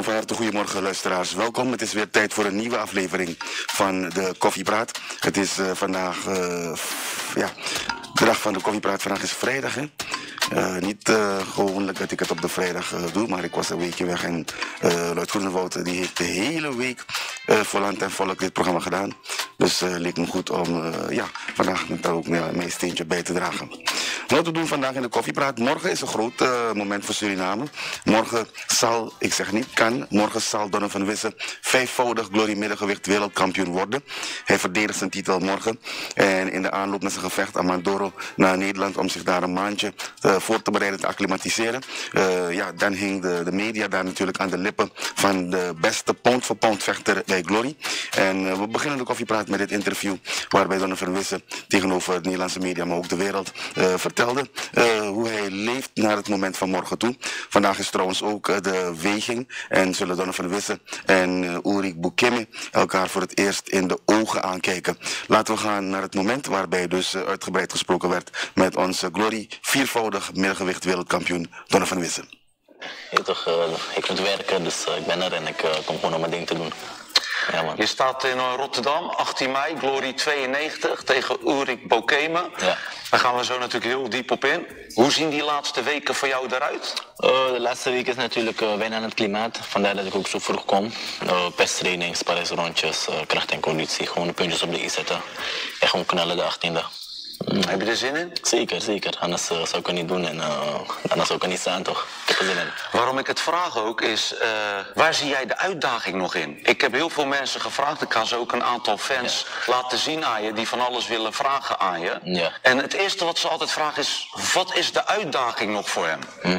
En van harte goedemorgen luisteraars. Welkom. Het is weer tijd voor een nieuwe aflevering van de Koffiepraat. Het is vandaag de dag van de Koffiepraat. Vandaag is vrijdag, hè? Niet gewoonlijk dat ik het op de vrijdag doe, maar ik was een weekje weg en Lloyd Groenewoud die heeft de hele week voor land en volk dit programma gedaan. Dus leek me goed om vandaag daar ook mijn steentje bij te dragen. Wat we doen vandaag in de Koffiepraat. Morgen is een groot moment voor Suriname. Morgen zal, ik zeg niet kan, morgen zal Donner van Wissen vijfvoudig Glory middengewicht wereldkampioen worden. Hij verdedigt zijn titel morgen. En in de aanloop naar zijn gevecht aan Mandoro naar Nederland om zich daar een maandje voor te bereiden, te acclimatiseren. Dan hing de media daar natuurlijk aan de lippen van de beste pound-for-pound vechter bij Glory. En we beginnen de Koffiepraat met dit interview waarbij Donner van Wissen tegenover de Nederlandse media, maar ook de wereld, vertelde hoe hij leeft naar het moment van morgen toe. Vandaag is trouwens ook de weging en zullen Donner van Wissen en Ulrich Bukeme elkaar voor het eerst in de ogen aankijken. Laten we gaan naar het moment waarbij dus uitgebreid gesproken werd met onze Glory viervoudig middengewicht wereldkampioen Donner van Wissen. Ik moet werken, dus ik ben er en ik kom gewoon om mijn ding te doen. Ja, man. Je staat in Rotterdam, 18 mei, Glory 92 tegen Ulrich Bukeme. Ja. Daar gaan we zo natuurlijk heel diep op in. Hoe zien die laatste weken voor jou eruit? De laatste week is natuurlijk wennen aan het klimaat. Vandaar dat ik ook zo vroeg kom. Pesttraining, sparringsrondjes, kracht en conditie. Gewoon de puntjes op de i zetten. En gewoon knallen de 18e. Heb je er zin in? Zeker. Anders zou ik het niet doen en anders zou ik er niet staan, toch? Ik heb er zin in. Waarom ik het vraag ook is, waar zie jij de uitdaging nog in? Ik heb heel veel mensen gevraagd, ik ga ze ook een aantal fans laten zien aan je, die van alles willen vragen aan je. Ja. En het eerste wat ze altijd vragen is, wat is de uitdaging nog voor hem?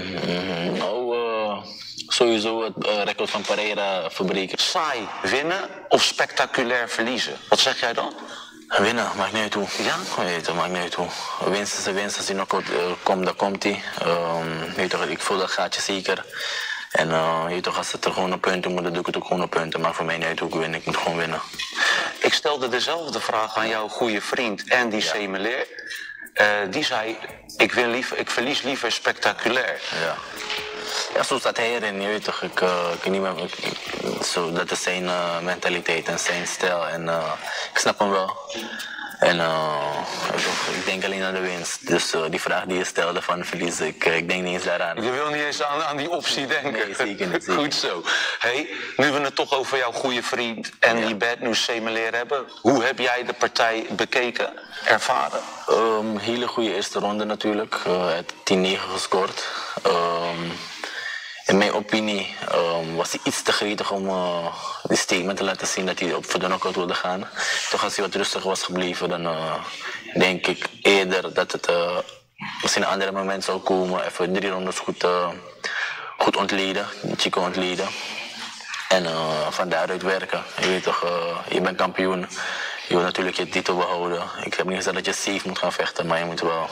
Sowieso het record van Pereira verbreken. Saai winnen of spectaculair verliezen? Wat zeg jij dan? Winnen, maakt niet uit hoe. Ja? Weet je, maakt niet uit hoe. Winst is de winst, als die nog komt, dan komt hij. Ik voel dat gaatje zeker. En als het er gewoon op punten moet, dan doe ik het ook gewoon op punten. Maar voor mij niet uit hoe ik win, ik moet gewoon winnen. Ik stelde dezelfde vraag aan jouw goede vriend Andy Semeleer. Die zei, ik verlies liever spectaculair. Ja. Ja, zo staat hij erin, je weet toch. Dat is zijn mentaliteit en zijn stijl. En ik snap hem wel. En ik denk alleen aan de winst. Dus die vraag die je stelde van verliezen, ik denk niet eens daaraan. Je wil niet eens aan die optie denken. Nee, zeker niet. Zeker. Goed zo. Hey, nu we het toch over jouw goede vriend Andy Bad News Semeleer hebben. Hoe heb jij de partij bekeken, ervaren? Hele goede eerste ronde natuurlijk. Het 10-9 gescoord. In mijn opinie was hij iets te gretig om die statement te laten zien dat hij voor de knockout wilde gaan. Toch als hij wat rustiger was gebleven, dan denk ik eerder dat het misschien een ander moment zou komen. Even 3 rondes goed ontleden, Chico ontleden. En van daaruit werken. Je weet toch, je bent kampioen. Je wil natuurlijk je titel behouden. Ik heb niet gezegd dat je safe moet gaan vechten, maar je moet wel...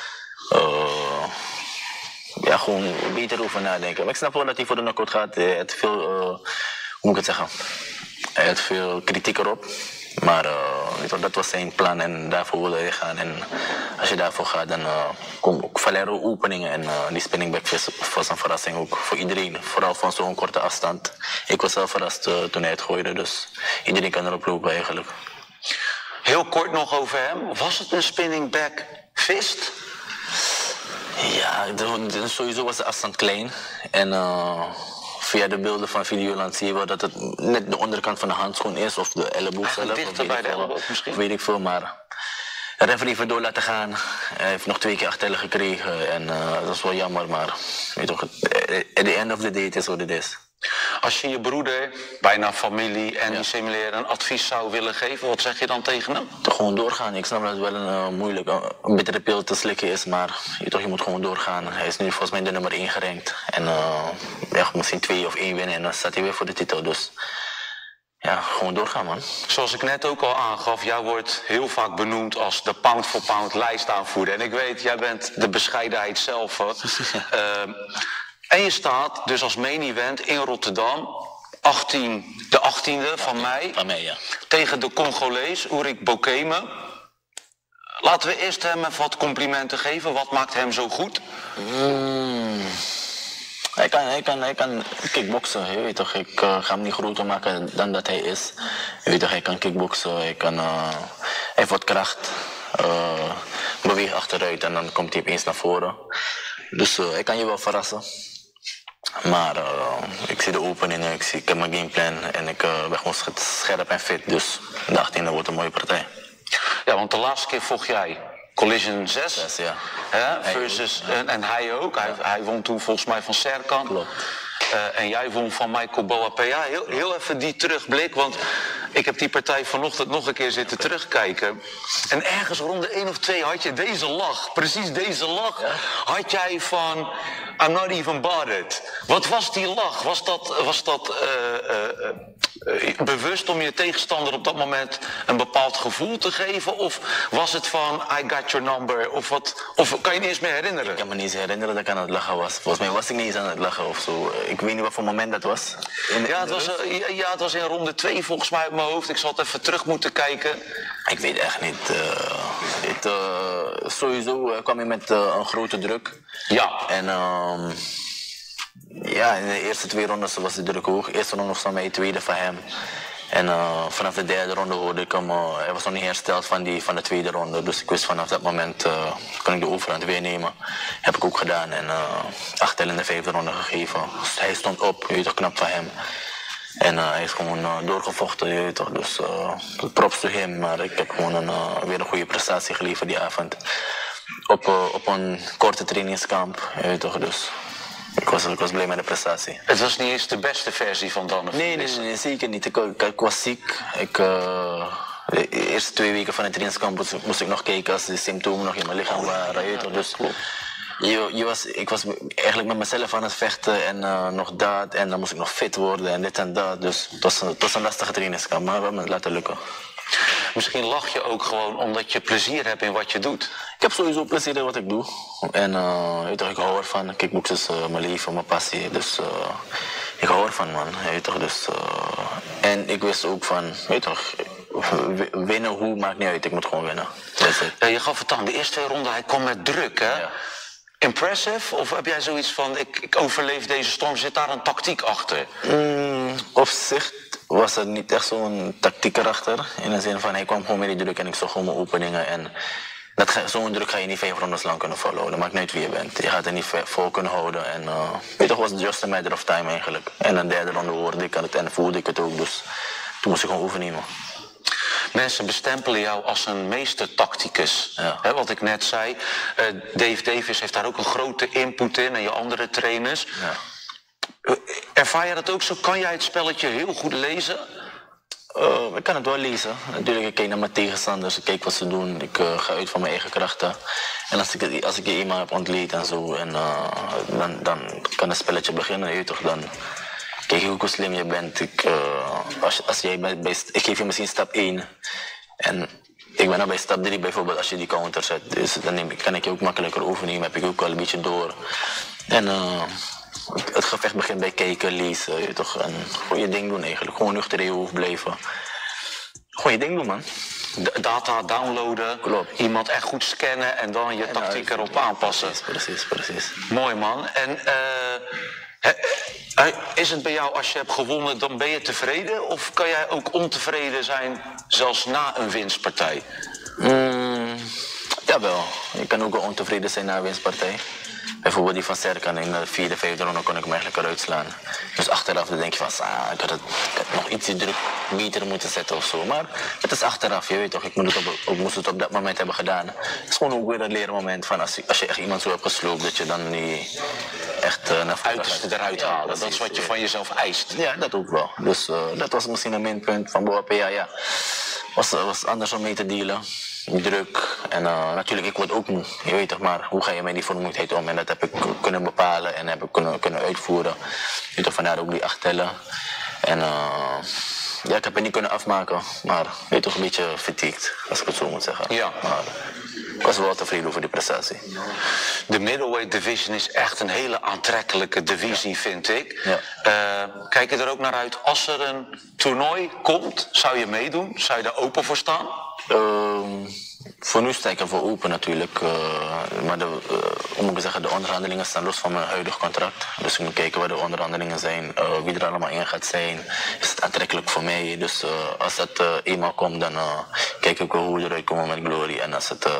gewoon beter over nadenken. Maar ik snap wel dat hij voor de knockout gaat. Hij had veel, hoe moet ik het zeggen? Hij had veel kritiek erop. Maar dat was zijn plan en daarvoor wilde hij gaan. En als je daarvoor gaat, dan komen ook Valero openingen. En die spinning back was een verrassing ook voor iedereen. Vooral van zo'n korte afstand. Ik was zelf verrast toen hij het gooide. Dus iedereen kan erop lopen eigenlijk. Heel kort nog over hem. Was het een spinning back fist? Ja, sowieso was de afstand klein. En via de beelden van Videoland zie je wel dat het net de onderkant van de handschoen is. Of de elleboog zelf. Dichter bij de elleboog misschien? Weet ik veel, maar de referee heeft door laten gaan. Hij heeft nog 2 keer achterlijk gekregen. En dat is wel jammer, maar weet toch, at the end of the day, het is wat het is. Als je je broeder, bijna familie en die Semeleer een advies zou willen geven, wat zeg je dan tegen hem? Toch gewoon doorgaan. Ik snap dat het wel een bittere pil te slikken is, maar je moet gewoon doorgaan. Hij is nu volgens mij de nummer 1 gerankt. En misschien 2 of 1 winnen en dan staat hij weer voor de titel. Dus ja, gewoon doorgaan, man. Zoals ik net ook al aangaf, jij wordt heel vaak benoemd als de pound-for-pound lijstaanvoerder. En ik weet, jij bent de bescheidenheid zelf. En je staat dus als main event in Rotterdam, de 18e van mei, Ja. tegen de Congolees Ulrich Bukeme. Laten we eerst hem even wat complimenten geven. Wat maakt hem zo goed? Hij kan kickboksen, je weet toch. Ik ga hem niet groter maken dan dat hij is. Je weet toch, hij kan kickboksen, hij heeft wat kracht. Beweegt achteruit en dan komt hij opeens naar voren. Dus hij kan je wel verrassen. Maar ik zie de openingen, ik heb mijn gameplan en ik ben gewoon scherp en fit. Dus de 18e wordt een mooie partij. Ja, want de laatste keer vocht jij Collision 6. Ja. Hè, versus, en hij ook. Hij won toen volgens mij van Serkan. Klopt. En jij won van Michael Boapea. Heel even die terugblik, want ik heb die partij vanochtend nog een keer zitten terugkijken. En ergens ronde 1 of 2 had je deze lach. Precies deze lach had jij van I'm not even bothered. Wat was die lach? Was dat bewust om je tegenstander op dat moment een bepaald gevoel te geven? Of was het van I got your number? Of kan je niet eens meer herinneren? Ik kan me niet eens herinneren dat ik aan het lachen was. Volgens mij was ik niet eens aan het lachen of zo. Ik weet niet wat voor moment dat was. Het was in ronde 2 volgens mij uit mijn hoofd. Ik zal het even terug moeten kijken. Ik weet echt niet. Sowieso kwam je met een grote druk. Ja. En in de eerste 2 rondes was de druk hoog. De eerste ronde was van mij, tweede van hem. En vanaf de derde ronde hoorde ik hem, hij was nog niet hersteld van de tweede ronde. Dus ik wist vanaf dat moment, kan ik de overhand weer nemen. Heb ik ook gedaan en 8 tel in de 5e ronde gegeven. Dus hij stond op, je weet toch, knap van hem. En hij is gewoon doorgevochten, je weet toch. Dus props to him, maar ik heb gewoon weer een goede prestatie geleverd die avond. Op een korte trainingskamp, je weet toch, dus... Ik was blij met de prestatie. Het was niet eens de beste versie van dan? Nee, zeker niet. Ik was ziek. De eerste 2 weken van de trainingskamp moest ik nog kijken als de symptomen nog in mijn lichaam waren. Dus ik was eigenlijk met mezelf aan het vechten en nog dat. En dan moest ik nog fit worden en dit en dat. Dus het was een lastige trainingskamp, maar we hebben het laten lukken. Misschien lach je ook gewoon omdat je plezier hebt in wat je doet. Ik heb sowieso plezier in wat ik doe. En weet toch, ik hou ervan. Kickboksen is mijn leven, mijn passie. Dus ik hou ervan, man. Weet toch, dus, en ik wist ook van, weet toch, winnen hoe maakt niet uit. Ik moet gewoon winnen. Je gaf het aan, de eerste 2 ronden, hij kwam met druk, hè? Ja. Impressive? Of heb jij zoiets van, ik overleef deze storm, zit daar een tactiek achter? Op zich was er niet echt zo'n tactiek erachter. In de zin van, hij kwam gewoon met die druk en ik zag gewoon mijn openingen. En zo'n druk ga je niet 5 rondes lang kunnen volhouden. Maakt niet uit wie je bent. Je gaat er niet vol kunnen houden. En weet toch, was het just a matter of time eigenlijk. En een derde ronde hoorde ik het en voelde ik het ook. Dus toen moest ik gewoon overnemen. Mensen bestempelen jou als een meestertacticus. Ja. Wat ik net zei, Dave Davis heeft daar ook een grote input in en je andere trainers. Ja. Ervaar je dat ook zo? Kan jij het spelletje heel goed lezen? Ik kan het wel lezen. Natuurlijk, ik kijk naar mijn tegenstanders, ik kijk wat ze doen. Ik ga uit van mijn eigen krachten. En als ik iemand heb ontleed en zo, en, dan kan het spelletje beginnen. Je weet toch, dan kijk hoe slim je bent. Ik geef je misschien stap 1. En ik ben dan bij stap 3 bijvoorbeeld, als je die counter zet. Dus dan kan ik je ook makkelijker overnemen, heb ik ook wel een beetje door. En het gevecht begint bij kijken, lezen, je toch, en gewoon je ding doen eigenlijk. Gewoon nuchter in je hoofd blijven. Gewoon je ding doen, man. Data downloaden, klopt. Iemand echt goed scannen en dan je tactiek erop aanpassen. Precies. Mooi, man. En is het bij jou, als je hebt gewonnen, dan ben je tevreden? Of kan jij ook ontevreden zijn, zelfs na een winstpartij? Jawel, je kan ook wel ontevreden zijn na een winstpartij. Bijvoorbeeld die van Serkan in de 4e, 5e ronde kon ik hem eigenlijk eruit slaan. Dus achteraf dan denk je van, ik had nog iets druk beter moeten zetten of zo. Maar het is achteraf, je weet toch, ik moest het op dat moment hebben gedaan. Het is gewoon ook weer een leermoment van als je echt iemand zo hebt gesloopt, dat je dan niet echt naar voren uiterste eruit halen. Precies, dat is wat je van jezelf eist. Ja, dat ook wel. Dus dat was misschien een minpunt van Boapea, ja. Was anders om mee te dealen. Druk en natuurlijk, ik word ook moe. Je weet toch, maar hoe ga je met die vermoeidheid om? En dat heb ik kunnen bepalen en heb ik kunnen uitvoeren. Je weet toch, vandaar ook die 8 tellen. En ik heb het niet kunnen afmaken, maar je weet toch, een beetje fatigued, als ik het zo moet zeggen. Ja. Maar ik was wel tevreden over die prestatie. De middleweight division is echt een hele aantrekkelijke divisie, vind ik. Ja. Kijk je er ook naar uit, als er een toernooi komt, zou je meedoen? Zou je daar open voor staan? Voor nu sta ik ervoor open natuurlijk. Maar hoe moet ik zeggen, de onderhandelingen staan los van mijn huidig contract. Dus ik moet kijken wat de onderhandelingen zijn, wie er allemaal in gaat zijn. Is het aantrekkelijk voor mij? Dus als dat eenmaal komt, dan kijk ik wel hoe we eruit komen met Glory. En als het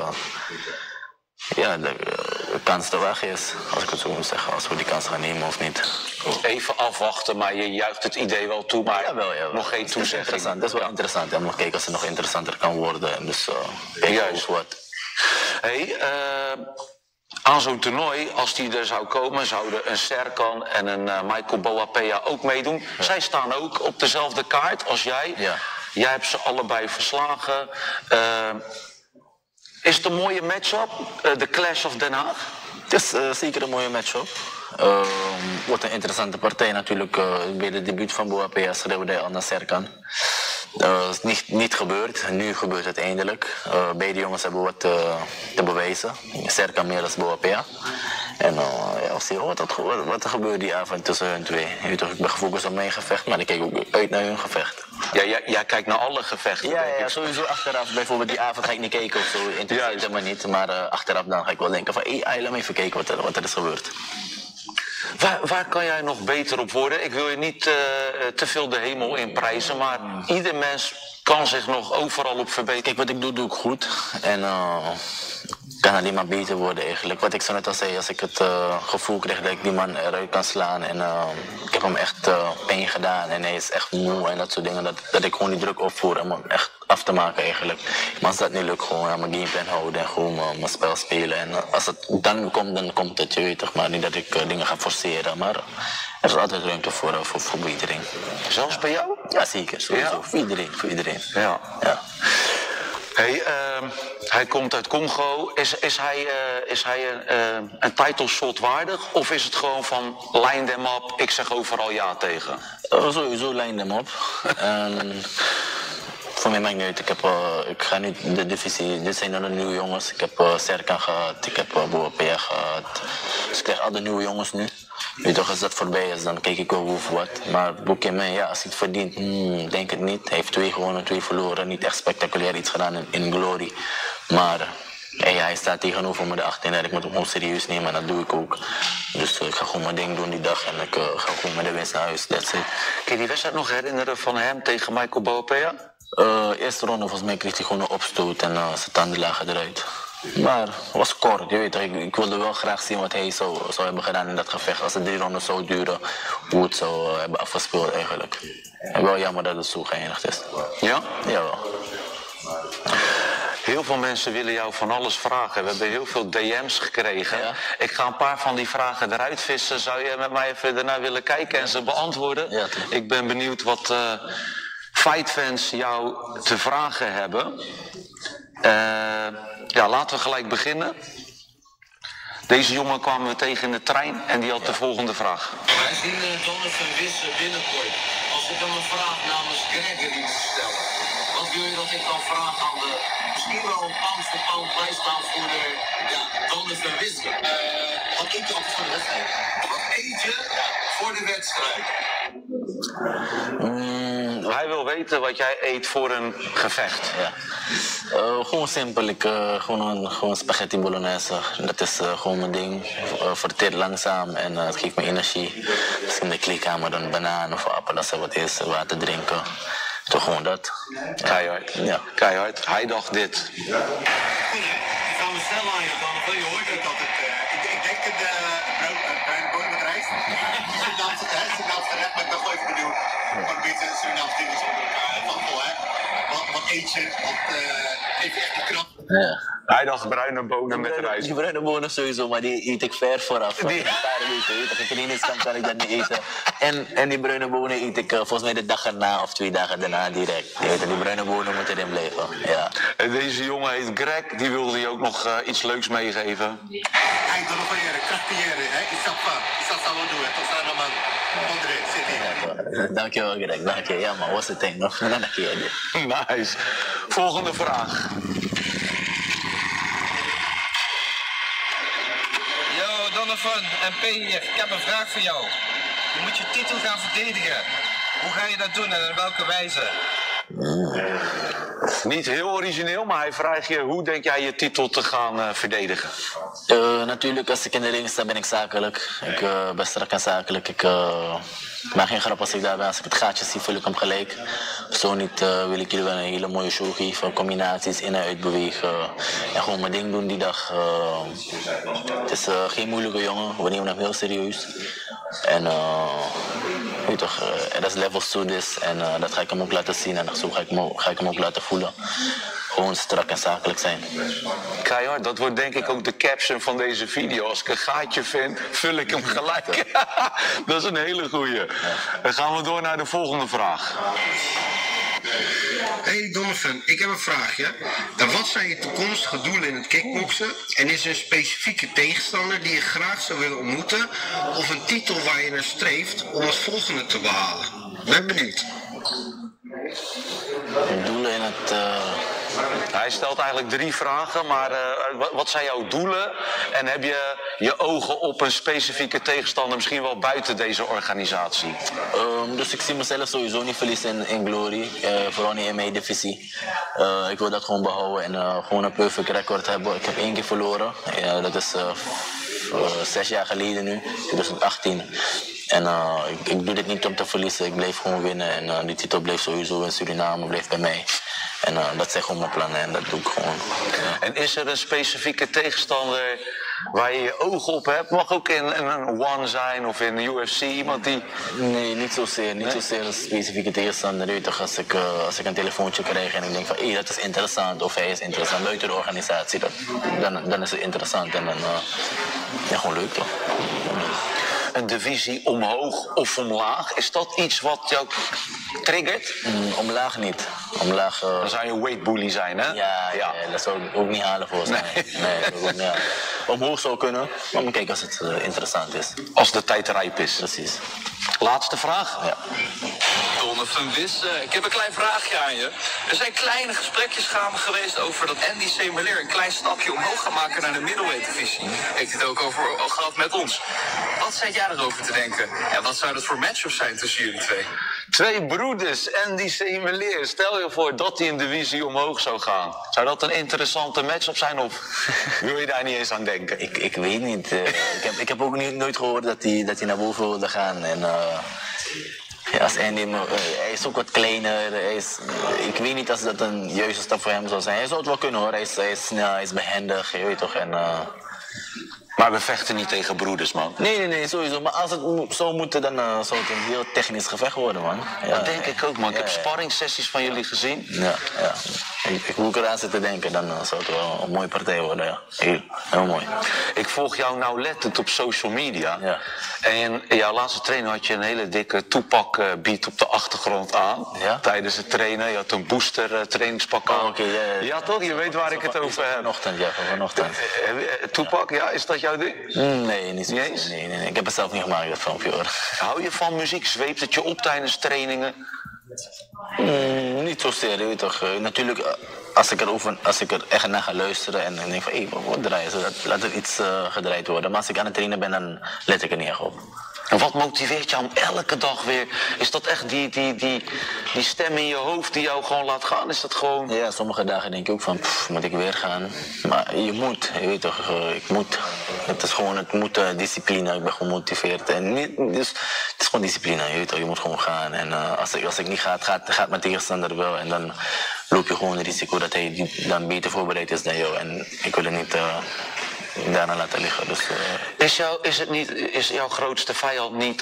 de kans te wagen is, als ik het zo moet zeggen, als we die kans gaan nemen of niet. Even afwachten, maar je juicht het idee wel toe, maar Jawel. nog geen toezegging. Dat is wel interessant. En nog kijken als het nog interessanter kan worden. En dus juist wat. Hey, aan zo'n toernooi, als die er zou komen, zouden een Serkan en een Michael Boapea ook meedoen. Ja. Zij staan ook op dezelfde kaart als jij. Ja. Jij hebt ze allebei verslagen. Is het een mooie match-up, de Clash of Den Haag? Het is zeker een mooie match-up. Wordt een interessante partij natuurlijk. Bij het debuut van Boapea schreeuwde hij al naar Serkan. Dat is niet gebeurd. Nu gebeurt het eindelijk. Beide jongens hebben wat te bewijzen. Serkan meer als Boapea. En we zien wat er gebeurt die avond tussen hun twee. Ik ben gefocust op mijn gevecht, maar ik kijk ook uit naar hun gevecht. Ja, jij kijkt naar alle gevechten. Ja, sowieso achteraf. Bijvoorbeeld die avond ga ik niet kijken of zo. Interesseert me niet. Maar achteraf dan ga ik wel denken van, laat me even kijken wat er is gebeurd. Waar kan jij nog beter op worden? Ik wil je niet te veel de hemel in prijzen, maar ieder mens kan zich nog overal op verbeteren. Kijk, wat ik doe ik goed. En kan alleen maar beter worden eigenlijk. Wat ik zo net al zei, als ik het gevoel krijg dat ik die man eruit kan slaan. En ik heb hem echt pijn gedaan en hij is echt moe en dat soort dingen. Dat ik gewoon die druk opvoer om hem echt af te maken eigenlijk. Maar als dat niet lukt, gewoon aan mijn gameplan houden en gewoon mijn spel spelen. En als het dan komt het, je weet toch. Maar niet dat ik dingen ga forceren, maar er is altijd ruimte voor verbetering. Zelfs bij jou? Ja, zeker. Sowieso. Ja. Voor iedereen. Ja. Hey, hij komt uit Congo. Is hij een title shot waardig? Of is het gewoon van line them up, ik zeg overal ja tegen? Sowieso line them up. Voor mij maakt niet uit. Ik ga nu de divisie. Dit zijn dan de nieuwe jongens. Ik heb Serkan gehad, ik heb Boapea gehad. Dus ik krijg al de nieuwe jongens nu. Weet toch, als dat voorbij is, dan kijk ik wel hoe of wat. Maar Bookieman, ja, als hij het verdient, denk het niet. Hij heeft 2 gewonnen, 2 verloren. Niet echt spectaculair iets gedaan in Glory. Maar hij staat tegenover me de 18 en ik moet hem gewoon serieus nemen en dat doe ik ook. Dus ik ga gewoon mijn ding doen die dag en ik ga gewoon met de winst naar huis. That's it. Kun je die wedstrijd nog herinneren van hem tegen Michael Boapea? Eerste ronde volgens mij kreeg hij gewoon een opstoot en zijn tanden lagen eruit. Maar het was kort, je weet, ik wilde wel graag zien wat hij zou hebben gedaan in dat gevecht. Als het 3 ronden zou duren, hoe het zou hebben afgespeeld eigenlijk. En wel jammer dat het zo geëindigd is. Ja? Jawel. Heel veel mensen willen jou van alles vragen. We hebben heel veel DM's gekregen. Ja. Ik ga een paar van die vragen eruit vissen. Zou je met mij even daarna willen kijken en ze beantwoorden? Ja, ik ben benieuwd wat fightfans jou te vragen hebben. Laten we gelijk beginnen. Deze jongen kwamen we tegen in de trein en die had de volgende vraag. Wij zien Jonathan Wisse binnenkort. Als ik hem een vraag namens Gregory moet stellen, wat wil je dat ik dan vraag aan de misschien wel een pound voor pound bijstaan voor de Jonathan Wisse? Wat eet je altijd voor de wedstrijd? Wat eet je voor de wedstrijd? Hij wil weten wat jij eet voor een gevecht. Ja. Gewoon simpel. Gewoon spaghetti bolognese. Dat is gewoon mijn ding. Verteert langzaam en het geeft me energie. Misschien in de kleedkamer een banaan of appel als er wat is, water drinken. Toch gewoon dat. Keihard. Ja. Keihard. Hij dacht dit. Ik ga me snel aan je dan. Je hoort ook altijd. Ik denk het bruine boter met rijst. Surinaamse gerecht, maar ik ben gewoon even benieuwd. Een beetje Surinaamse dingen onder elkaar. Wat eet je? Geef je echt de krap? Ja. Hij dacht bruine bonen met rijst. Die bruine bonen sowieso, maar die eet ik ver vooraf. Een paar weken. Als ik erin is, kan ik dat niet eten. En die bruine bonen eet ik volgens mij de dag erna of 2 dagen daarna direct. Die bruine bonen moeten erin blijven. Ja. En deze jongen heet Greg, die wilde je ook nog iets leuks meegeven. Hij doet nog een cartiere, hè? Is dat zo doen? Tot zijn dan André, zit hier. Dankjewel Greg, dankjewel. Ja man, was het ding nog? Nice. Volgende vraag. Yo, Donovan en P hier. Ik heb een vraag voor jou. Je moet je titel gaan verdedigen. Hoe ga je dat doen en in welke wijze? Niet heel origineel, maar hij vraagt je, hoe denk jij je titel te gaan verdedigen? Natuurlijk, als ik in de ring sta, ben ik zakelijk. Ik ben strak en zakelijk. Ik maak geen grap als ik daar ben. Als ik het gaatje zie, vul ik hem gelijk. Zo niet wil ik jullie wel een hele mooie show geven. Combinaties, in- en uitbewegen. En gewoon mijn ding doen die dag. Het is geen moeilijke jongen. We nemen hem heel serieus. En weet je toch, er is levels to this. En dat ga ik hem ook laten zien. En zo ga ik hem ook laten voelen. Gewoon strak en zakelijk zijn. Keihard, dat wordt denk ik ook de caption van deze video. Als ik een gaatje vind, vul ik hem gelijk. Dat is een hele goeie. Dan gaan we door naar de volgende vraag. Hey Donovan, ik heb een vraagje. Wat zijn je toekomstige doelen in het kickboksen? En is er een specifieke tegenstander die je graag zou willen ontmoeten? Of een titel waar je naar streeft om het volgende te behalen? Ben benieuwd. Doelen in het... Hij stelt eigenlijk 3 vragen, maar wat zijn jouw doelen? En heb je je ogen op een specifieke tegenstander, misschien wel buiten deze organisatie? Dus ik zie mezelf sowieso niet verliezen in Glory, vooral niet in mijn divisie. Ik wil dat gewoon behouden en gewoon een perfect record hebben. Ik heb 1 keer verloren, dat is 6 jaar geleden nu, 2018. En ik doe dit niet om te verliezen, ik bleef gewoon winnen en die titel bleef sowieso in Suriname, bleef bij mij. En dat zijn gewoon mijn plannen en dat doe ik gewoon. En is er een specifieke tegenstander waar je je ogen op hebt? Mag ook in een One zijn of in de UFC, iemand die... Nee, niet zozeer. Niet zozeer een specifieke tegenstander. Weet je toch, als ik een telefoontje krijg en ik denk van, hé, dat is interessant of hij is interessant buiten de organisatie, dan is het interessant en dan ja, gewoon leuk toch. Een divisie omhoog of omlaag, is dat iets wat jou triggert? Omlaag niet. Omlaag... Dan zou je een weight bully zijn, hè? Ja, dat zou ik ook niet halen volgens mij. Nee, dat zou ik ook niet halen. Omhoog zou kunnen, maar kijk als het interessant is. Als de tijd rijp is. Precies. Laatste vraag. Ja. Donovan Wis, ik heb een klein vraagje aan je. Er zijn kleine gesprekjes gaande geweest over dat Andy Semelier een klein stapje omhoog gaat maken naar de middleweight divisie. Heeft het ook over gehad met ons. Wat zit jij erover te denken? En wat zou dat voor matchups zijn tussen jullie twee? 2 broeders, Andy Semelier. Stel je voor dat hij een divisie omhoog zou gaan. Zou dat een interessante matchup zijn of wil je daar niet eens aan denken? Ik weet niet. Ik heb ook nooit gehoord dat hij naar boven wilde gaan. En, ja, als Andy, hij is ook wat kleiner. Ik weet niet als dat een juiste stap voor hem zou zijn. Hij zou het wel kunnen hoor. Hij is snel, hij is behendig, je weet toch. En, Maar we vechten niet tegen broeders, man. Nee, sowieso. Maar als het zou moeten, dan zou het een heel technisch gevecht worden, man. Ja, Dat denk ik ook, man. Ik heb sparringssessies van jullie gezien. Ja. Hoe ik eraan zit te denken, dan zou het wel een mooie partij worden, ja. Heel mooi. Ik volg jou nauwlettend op social media. Ja. En in jouw laatste training had je een hele dikke Tupac beat op de achtergrond aan. Ja? Tijdens het trainen. Je had een booster trainingspak aan. Oké, ja. Ja, toch? Je weet waar ik het over heb. Vanochtend, ja, vanochtend. Tupac, ja, is dat jouw ding? Nee, niet zo. Niet eens? Nee. Ik heb het zelf niet gemaakt, dat filmpje hoor. Hou je van muziek? Zweept het je op tijdens trainingen? Niet zozeer, je weet toch. Natuurlijk, als ik er echt naar ga luisteren en dan denk van, hé, wat draaien ze? Laat er iets gedraaid worden. Maar als ik aan het trainen ben, dan let ik er niet echt op. En wat motiveert jou om elke dag weer? Is dat echt die stem in je hoofd die jou gewoon laat gaan? Is dat gewoon... Ja, sommige dagen denk ik ook van, moet ik weer gaan? Maar je weet toch, ik moet. Het is gewoon, discipline, ik ben gemotiveerd. En dus het is gewoon discipline, je weet toch, je moet gewoon gaan. En als ik niet ga, gaat mijn tegenstander wel. En dan loop je gewoon het risico dat hij dan beter voorbereid is dan jou. En ik wil het niet daarna laten liggen. Dus, Is jouw grootste vijand niet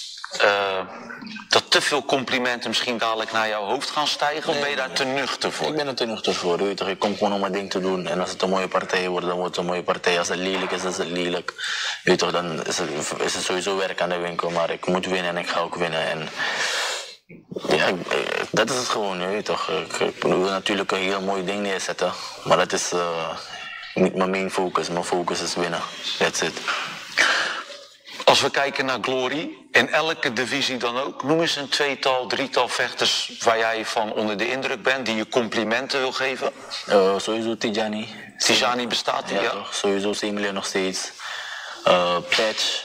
dat te veel complimenten misschien dadelijk naar jouw hoofd gaan stijgen? Of ben je daar te nuchter voor? Ik ben er te nuchter voor, weet je toch. Ik kom gewoon om mijn ding te doen. En als het een mooie partij wordt, dan wordt het een mooie partij. Als het lelijk is, dan is het lelijk. Weet je toch, dan is het sowieso werk aan de winkel. Maar ik moet winnen en ik ga ook winnen. En ja, dat is het gewoon, je weet toch. Ik wil natuurlijk een heel mooi ding neerzetten. Maar dat is niet mijn main focus. Mijn focus is winnen. That's it. Als we kijken naar Glory, in elke divisie dan ook, noem eens een 2-tal, 3-tal vechters waar jij van onder de indruk bent, die je complimenten wil geven. Sowieso Tijani. Tijani bestaat, ja. Toch? Sowieso Semelier nog steeds. Patch.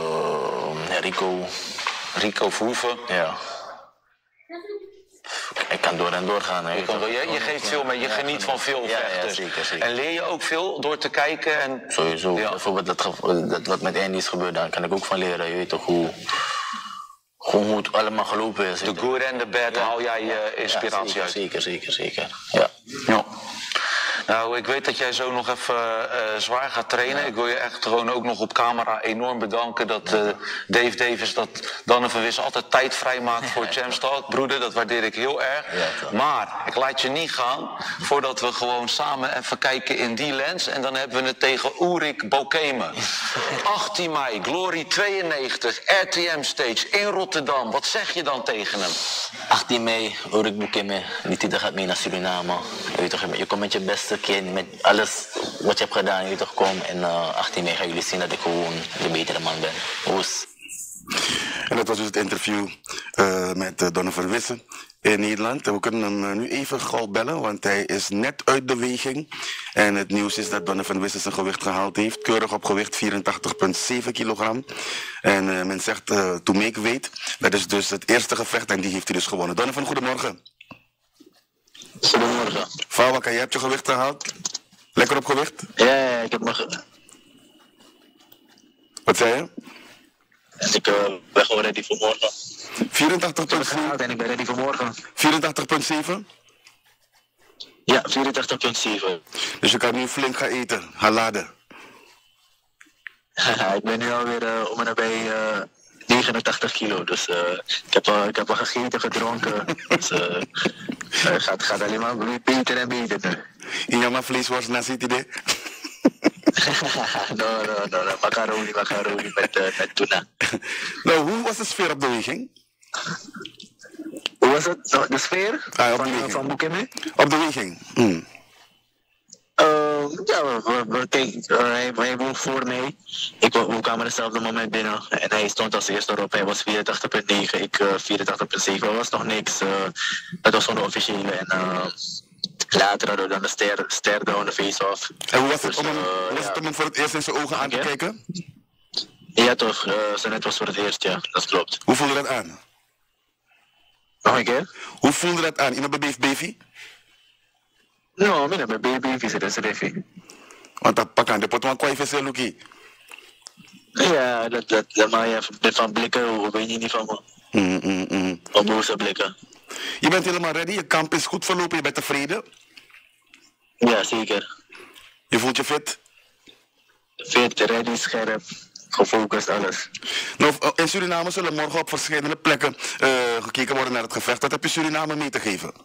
Rico. Rico Verhoeven. Ja. ik kan door en door gaan. Hè. Je geeft veel mee, je geniet van veel vechters. Zeker. En leer je ook veel door te kijken? En... Sowieso. Ja. Bijvoorbeeld dat wat met Andy is gebeurd, daar kan ik ook van leren. Je weet toch hoe het allemaal gelopen is. De good en de bad haal jij inspiratie uit? Zeker. Ja. Ja. Nou, ik weet dat jij zo nog even zwaar gaat trainen. Ik wil je echt gewoon ook nog op camera enorm bedanken dat Dave Davis dat Donne van Wissen altijd tijd vrijmaakt voor Jamstalk. Broeder, dat waardeer ik heel erg. Maar ik laat je niet gaan voordat we gewoon samen even kijken in die lens. En dan hebben we het tegen Ulrik Bokeme. 18 mei, Glory 92, RTM Stage in Rotterdam. Wat zeg je dan tegen hem? 18 mei, Ulrik Bokeme. Die titel gaat mee naar Suriname. Je weet toch, je komt met je beste kind, met alles wat je hebt gedaan. Je weet toch, kom. En 18 mei gaan jullie zien dat ik gewoon de betere man ben. Oes. En dat was dus het interview met Donne van Wissen in Nederland. En we kunnen hem nu even gauw bellen, want hij is net uit de weging. En het nieuws is dat Donne van Wissen zijn gewicht gehaald heeft. Keurig op gewicht 84,7 kilogram. En men zegt, to make weight, dat is dus het eerste gevecht en die heeft hij dus gewonnen. Donne van, goedemorgen. Goedemorgen. Fawaka, je hebt je gewicht gehaald? Lekker op gewicht? Ja, ik heb me... Wat zei je? Ik ben gewoon ready voor morgen. 84,7? En ik ben ready voor morgen. 84,7? Ja, 84,7. Dus je kan nu flink gaan eten, gaan laden. Ik ben nu alweer om en nabij 89 kilo. Dus ik heb al gegeten, gedronken. Dus het gaat alleen maar beter en beter nu. In jouw vleesworst na zit idee? No. Macaroni met tuna. Nou, hoe was de sfeer op de weging? Hoe was het? De sfeer Op de weging. van Bokeme? Op de weging. Hij woog voor mij. We kwamen hetzelfde moment binnen. En hij stond als eerste erop. Hij was 84,9. Ik 84,7. Dat was nog niks. Dat was gewoon de officiële. En later hadden we dan de stare-down, de face-off. En hoe was het, Dus, om hem voor het eerst in zijn ogen aan te kijken? Ja toch, zo net was voor het eerst, ja. Dat klopt. Hoe voelde dat aan? Nog een keer? Hoe voelde dat aan? Iemand bebeeft Bevi? No, ik ben baby visite. Want dat pak aan de pot, want kwijt is heel lucky. Ja, dat maar je van blikken, hoe ben je niet van me? Van boze blikken. Je bent helemaal ready, je kamp is goed verlopen, je bent tevreden? Ja, zeker. Je voelt je fit? Fit, ready, scherp, gefocust, alles. Nou, in Suriname zullen morgen op verschillende plekken gekeken worden naar het gevecht. Wat heb je Suriname mee te geven?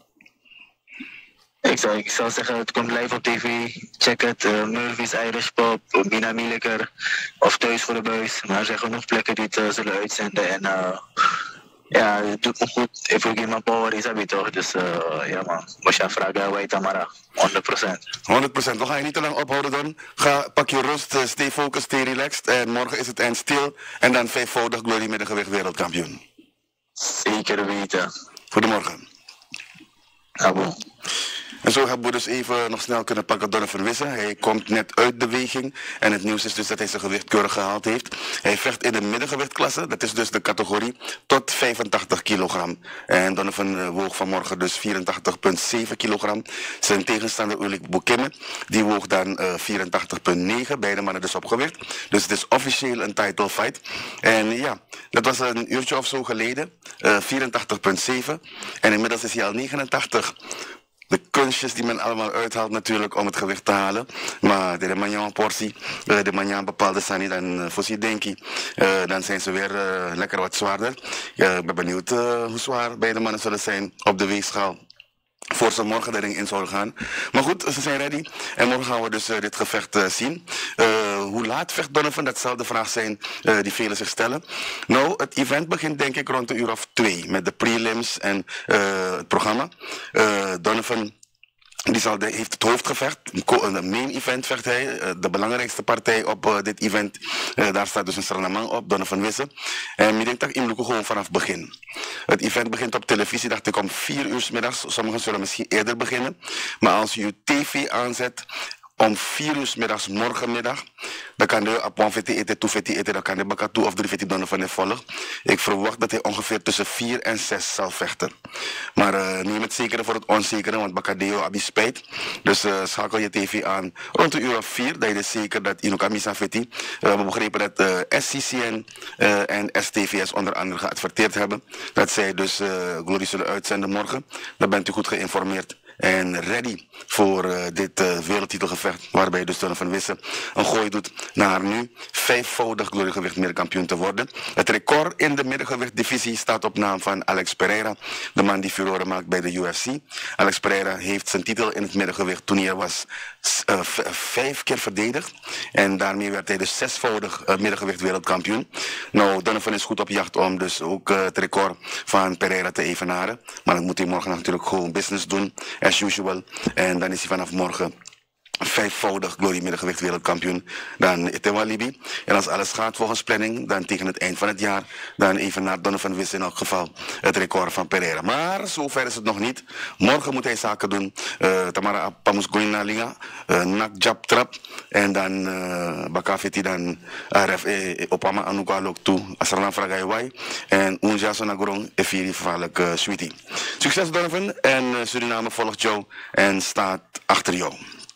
Ik zou zeggen, het komt live op tv. Check het. Murphy's Irish Pop, Mina Mieleker of Thuis voor de Buis. Maar er zijn genoeg plekken die het zullen uitzenden. En ja, het doet me goed. Ik wil mijn power is heb toch. Dus ja man, moest je vragen, wij Tamara. 100%. 100%. We gaan je niet te lang ophouden dan. Pak je rust, stay focused, stay relaxed. En morgen is het eind stil. En dan 5voudig Glory middengewicht wereldkampioen. Zeker weten. Goedemorgen. Abo. En zo hebben we dus even nog snel kunnen pakken Donne van Wissen. Hij komt net uit de weging. En het nieuws is dus dat hij zijn gewicht keurig gehaald heeft. Hij vecht in de middengewichtklasse. Dat is dus de categorie tot 85 kilogram. En Donne van woog vanmorgen dus 84,7 kilogram. Zijn tegenstander Ulrik Bokeme, die woog dan 84,9. Beide mannen dus op gewicht. Dus het is officieel een title fight. En ja, dat was een uurtje of zo geleden. 84,7. En inmiddels is hij al 89. De kunstjes die men allemaal uithaalt natuurlijk om het gewicht te halen. Maar de manier portie, de manier bepaalde sani, dan voorzien denk ik, dan zijn ze weer lekker wat zwaarder. Ik ben benieuwd hoe zwaar beide mannen zullen zijn op de weegschaal. Voor ze morgen de ring in zullen gaan. Maar goed, ze zijn ready. En morgen gaan we dus dit gevecht zien. Hoe laat vecht Donovan? Dat zal de vraag zijn die velen zich stellen. Nou, het event begint denk ik rond 1:02 met de prelims en het programma. Donovan heeft het hoofdgevecht, een main event vecht hij, de belangrijkste partij op dit event. Daar staat dus een Surinamang op, Donne van Wissen. En ik denk dat ik hem gewoon vanaf begin. Het event begint op televisie, dacht ik om 4 uur 's middags. Sommigen zullen misschien eerder beginnen. Maar als je je tv aanzet om 4 uur 's middags morgenmiddag. Dan kan de apon veti eten, toe veti eten, dan kan de baka toe of 3 veti donnen van de volg. Ik verwacht dat hij ongeveer tussen 4 en 6 zal vechten. Maar neem het zekere voor het onzekere, want baka deo abi spijt. Dus schakel je tv aan rond een uur of 4, dat je is zeker dat Inokamisa veti. We hebben begrepen dat SCCN en STVS onder andere geadverteerd hebben. Dat zij dus Glory zullen uitzenden morgen. Dan bent u goed geïnformeerd. En ready voor dit wereldtitelgevecht. Waarbij dus Donne van Wissen een gooi doet naar nu 5-voudig glorygewicht middenkampioen te worden. Het record in de middengewichtdivisie staat op naam van Alex Pereira. De man die furoren maakt bij de UFC. Alex Pereira heeft zijn titel in het middengewicht toen hij was 5 keer verdedigd. En daarmee werd hij dus 6-voudig middengewicht wereldkampioen. Nou, Donovan is goed op jacht om dus ook het record van Pereira te evenaren. Maar dan moet hij morgen natuurlijk gewoon business doen. As usual. En dan is hij vanaf morgen 5-voudig Glory middengewicht wereldkampioen. Dan Etewalibi. En als alles gaat volgens planning, dan tegen het eind van het jaar, dan even naar Donovan Wissen in elk geval het record van Pereira. Maar zover is het nog niet. Morgen moet hij zaken doen. Tamara Pamus Goinalinga, Nak Jab Trap. En dan Bakafeti dan RF Opama Anukalok toe. Asrana Fragaiwai. En Unja Sonagorong Efiri Vervaarlijk Sweetie. Succes Donovan. En Suriname volgt jou en staat achter jou.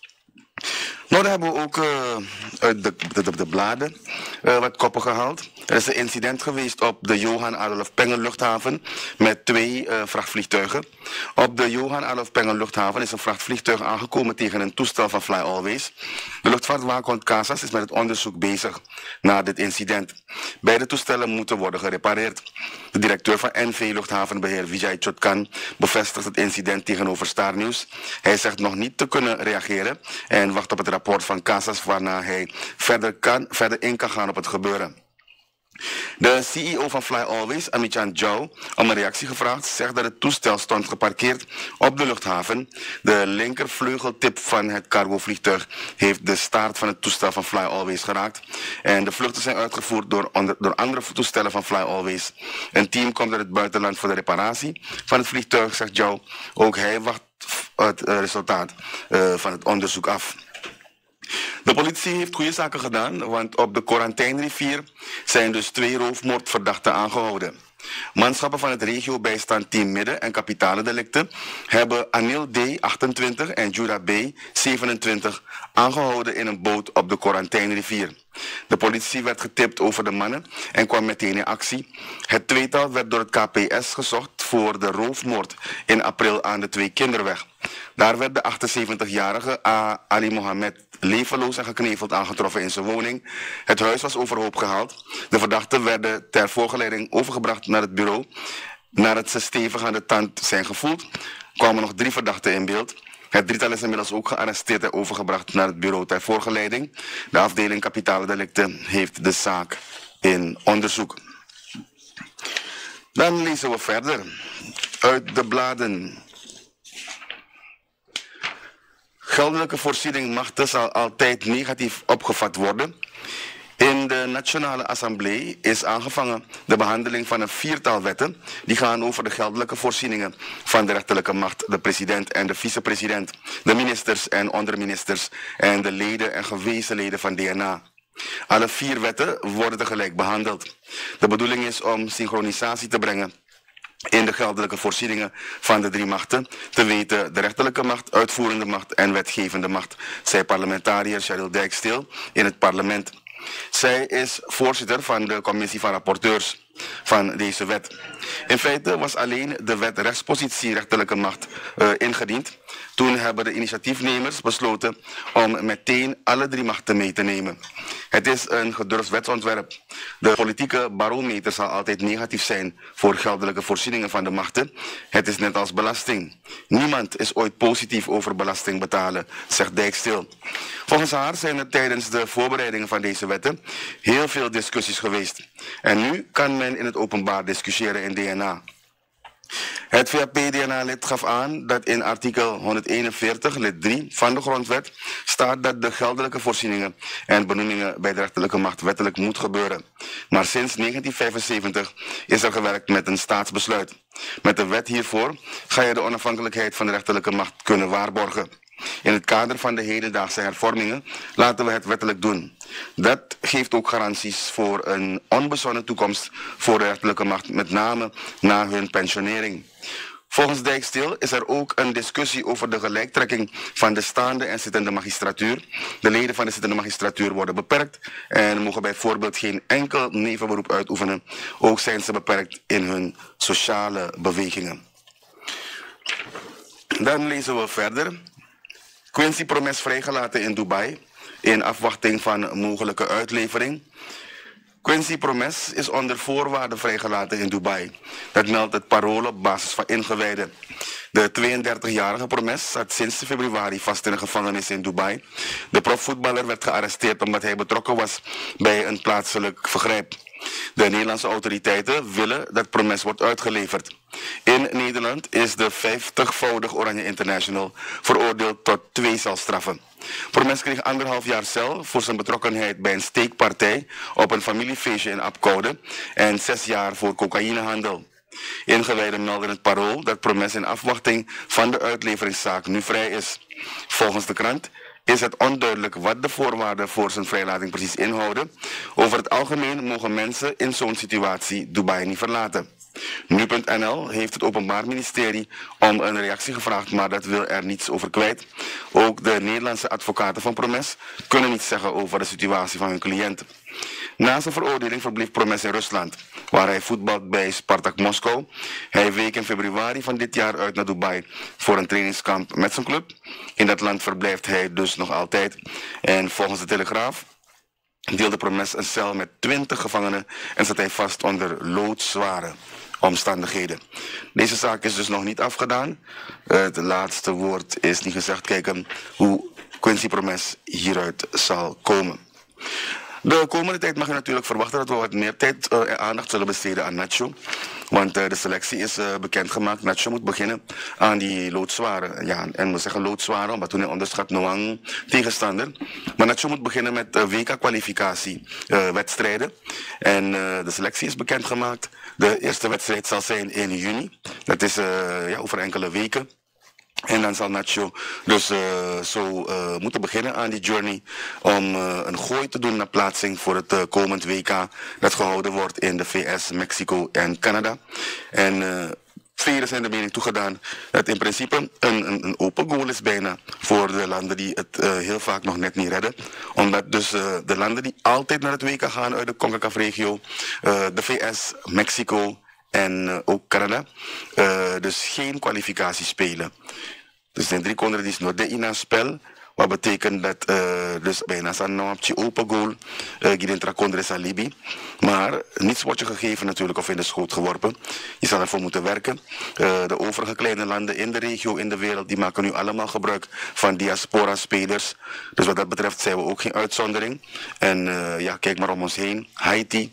Nou, dan hebben we ook uit de bladen wat koppen gehaald. Er is een incident geweest op de Johan Adolf Pengel luchthaven met 2 vrachtvliegtuigen. Op de Johan Adolf Pengel luchthaven is een vrachtvliegtuig aangekomen tegen een toestel van Fly Always. De luchtvaartwaakhond CASAS is met het onderzoek bezig naar dit incident. Beide toestellen moeten worden gerepareerd. De directeur van NV Luchthavenbeheer Vijay Chotkan bevestigt het incident tegenover Star News. Hij zegt nog niet te kunnen reageren en wacht op het rapport van CASAS waarna hij verder in kan gaan op het gebeuren. De CEO van Fly Always, Amichan Zhao, om een reactie gevraagd, zegt dat het toestel stond geparkeerd op de luchthaven. De linkervleugeltip van het cargovliegtuig heeft de staart van het toestel van Fly Always geraakt. En de vluchten zijn uitgevoerd door andere toestellen van Fly Always. Een team komt uit het buitenland voor de reparatie van het vliegtuig, zegt Zhao. Ook hij wacht het resultaat van het onderzoek af. De politie heeft goede zaken gedaan, want op de Quarantijnrivier zijn dus 2 roofmoordverdachten aangehouden. Manschappen van het regiobijstandteam Midden- en Kapitalendelicten hebben Anil D. 28 en Jura B. 27 aangehouden in een boot op de Quarantijnrivier. De politie werd getipt over de mannen en kwam meteen in actie. Het tweetal werd door het KPS gezocht voor de roofmoord in april aan de 2 Kinderweg. Daar werd de 78-jarige Ali Mohammed levenloos en gekneveld aangetroffen in zijn woning. Het huis was overhoop gehaald. De verdachten werden ter voorgeleiding overgebracht naar het bureau. Nadat ze stevig aan de tand zijn gevoeld, kwamen nog 3 verdachten in beeld. Het drietal is inmiddels ook gearresteerd en overgebracht naar het bureau ter voorgeleiding. De afdeling Kapitalendelicten heeft de zaak in onderzoek. Dan lezen we verder uit de bladen. Geldelijke voorziening machten zal altijd negatief opgevat worden. In de Nationale Assemblée is aangevangen de behandeling van een 4-tal wetten die gaan over de geldelijke voorzieningen van de rechterlijke macht, de president en de vicepresident, de ministers en onderministers en de leden en gewezen leden van DNA. Alle 4 wetten worden tegelijk behandeld. De bedoeling is om synchronisatie te brengen in de geldelijke voorzieningen van de 3 machten, te weten de rechterlijke macht, uitvoerende macht en wetgevende macht, zei parlementariër Cheryl Dijksteel in het parlement. Zij is voorzitter van de commissie van rapporteurs van deze wet. In feite was alleen de wet rechtspositie rechterlijke macht ingediend. Toen hebben de initiatiefnemers besloten om meteen alle 3 machten mee te nemen. Het is een gedurfd wetsontwerp. De politieke barometer zal altijd negatief zijn voor geldelijke voorzieningen van de machten. Het is net als belasting. Niemand is ooit positief over belasting betalen, zegt Dijksteel. Volgens haar zijn er tijdens de voorbereidingen van deze wetten heel veel discussies geweest. En nu kan men in het openbaar discussiëren in DNA. Het VAP-DNA-lid gaf aan dat in artikel 141, lid 3 van de grondwet staat dat de geldelijke voorzieningen en benoemingen bij de rechterlijke macht wettelijk moet gebeuren. Maar sinds 1975 is er gewerkt met een staatsbesluit. Met de wet hiervoor ga je de onafhankelijkheid van de rechterlijke macht kunnen waarborgen. In het kader van de hedendaagse hervormingen laten we het wettelijk doen. Dat geeft ook garanties voor een onbezonnen toekomst voor de rechterlijke macht, met name na hun pensionering. Volgens Dijksteel is er ook een discussie over de gelijktrekking van de staande en zittende magistratuur. De leden van de zittende magistratuur worden beperkt en mogen bijvoorbeeld geen enkel nevenberoep uitoefenen. Ook zijn ze beperkt in hun sociale bewegingen. Dan lezen we verder. Quincy Promes vrijgelaten in Dubai in afwachting van mogelijke uitlevering. Quincy Promes is onder voorwaarden vrijgelaten in Dubai. Dat meldt het Parool op basis van ingewijden. De 32-jarige Promes zat sinds februari vast in een gevangenis in Dubai. De profvoetballer werd gearresteerd omdat hij betrokken was bij een plaatselijk vergrijp. De Nederlandse autoriteiten willen dat Promes wordt uitgeleverd. In Nederland is de 50-voudig Oranje International veroordeeld tot 2 celstraffen. Promes kreeg 1,5 jaar cel voor zijn betrokkenheid bij een steekpartij op een familiefeestje in Apkoude en 6 jaar voor cocaïnehandel. Ingewijden melden het Parool dat Promes in afwachting van de uitleveringszaak nu vrij is. Volgens de krant is het onduidelijk wat de voorwaarden voor zijn vrijlating precies inhouden. Over het algemeen mogen mensen in zo'n situatie Dubai niet verlaten. Nu.nl heeft het Openbaar Ministerie om een reactie gevraagd, maar dat wil er niets over kwijt. Ook de Nederlandse advocaten van Promes kunnen niets zeggen over de situatie van hun cliënt. Na zijn veroordeling verbleef Promes in Rusland, waar hij voetbalt bij Spartak Moskou. Hij week in februari van dit jaar uit naar Dubai voor een trainingskamp met zijn club. In dat land verblijft hij dus nog altijd. En volgens de Telegraaf deelde Promes een cel met 20 gevangenen en zat hij vast onder loodzware omstandigheden. Deze zaak is dus nog niet afgedaan. Het laatste woord is niet gezegd. Kijken hoe Quincy Promes hieruit zal komen. De komende tijd mag je natuurlijk verwachten dat we wat meer tijd en aandacht zullen besteden aan Nacho. Want de selectie is bekendgemaakt. Nacho moet beginnen aan die loodzware. Ja, en we zeggen loodzware, omdat toen hij onderschat Noang tegenstander. Maar Nacho moet beginnen met WK-kwalificatie wedstrijden. En de selectie is bekendgemaakt. De eerste wedstrijd zal zijn in juni. Dat is over enkele weken. En dan zal Nacho dus moeten beginnen aan die journey om een gooi te doen naar plaatsing voor het komend WK dat gehouden wordt in de VS, Mexico en Canada. En velen zijn de mening toegedaan dat in principe een open goal is bijna voor de landen die het heel vaak nog net niet redden. Omdat dus de landen die altijd naar het WK gaan uit de CONCACAF-regio, de VS, Mexico en ook Canada, dus geen kwalificatie spelen. Dus er zijn 3 konden die nog de in spel. Wat betekent dat dus bijna een open goal Gidintra Kondre Salibi. Maar niets wordt je gegeven natuurlijk of in de schoot geworpen. Je zal ervoor moeten werken. De overige kleine landen in de regio, in de wereld, die maken nu allemaal gebruik van diaspora-spelers. Dus wat dat betreft zijn we ook geen uitzondering. En kijk maar om ons heen. Haiti,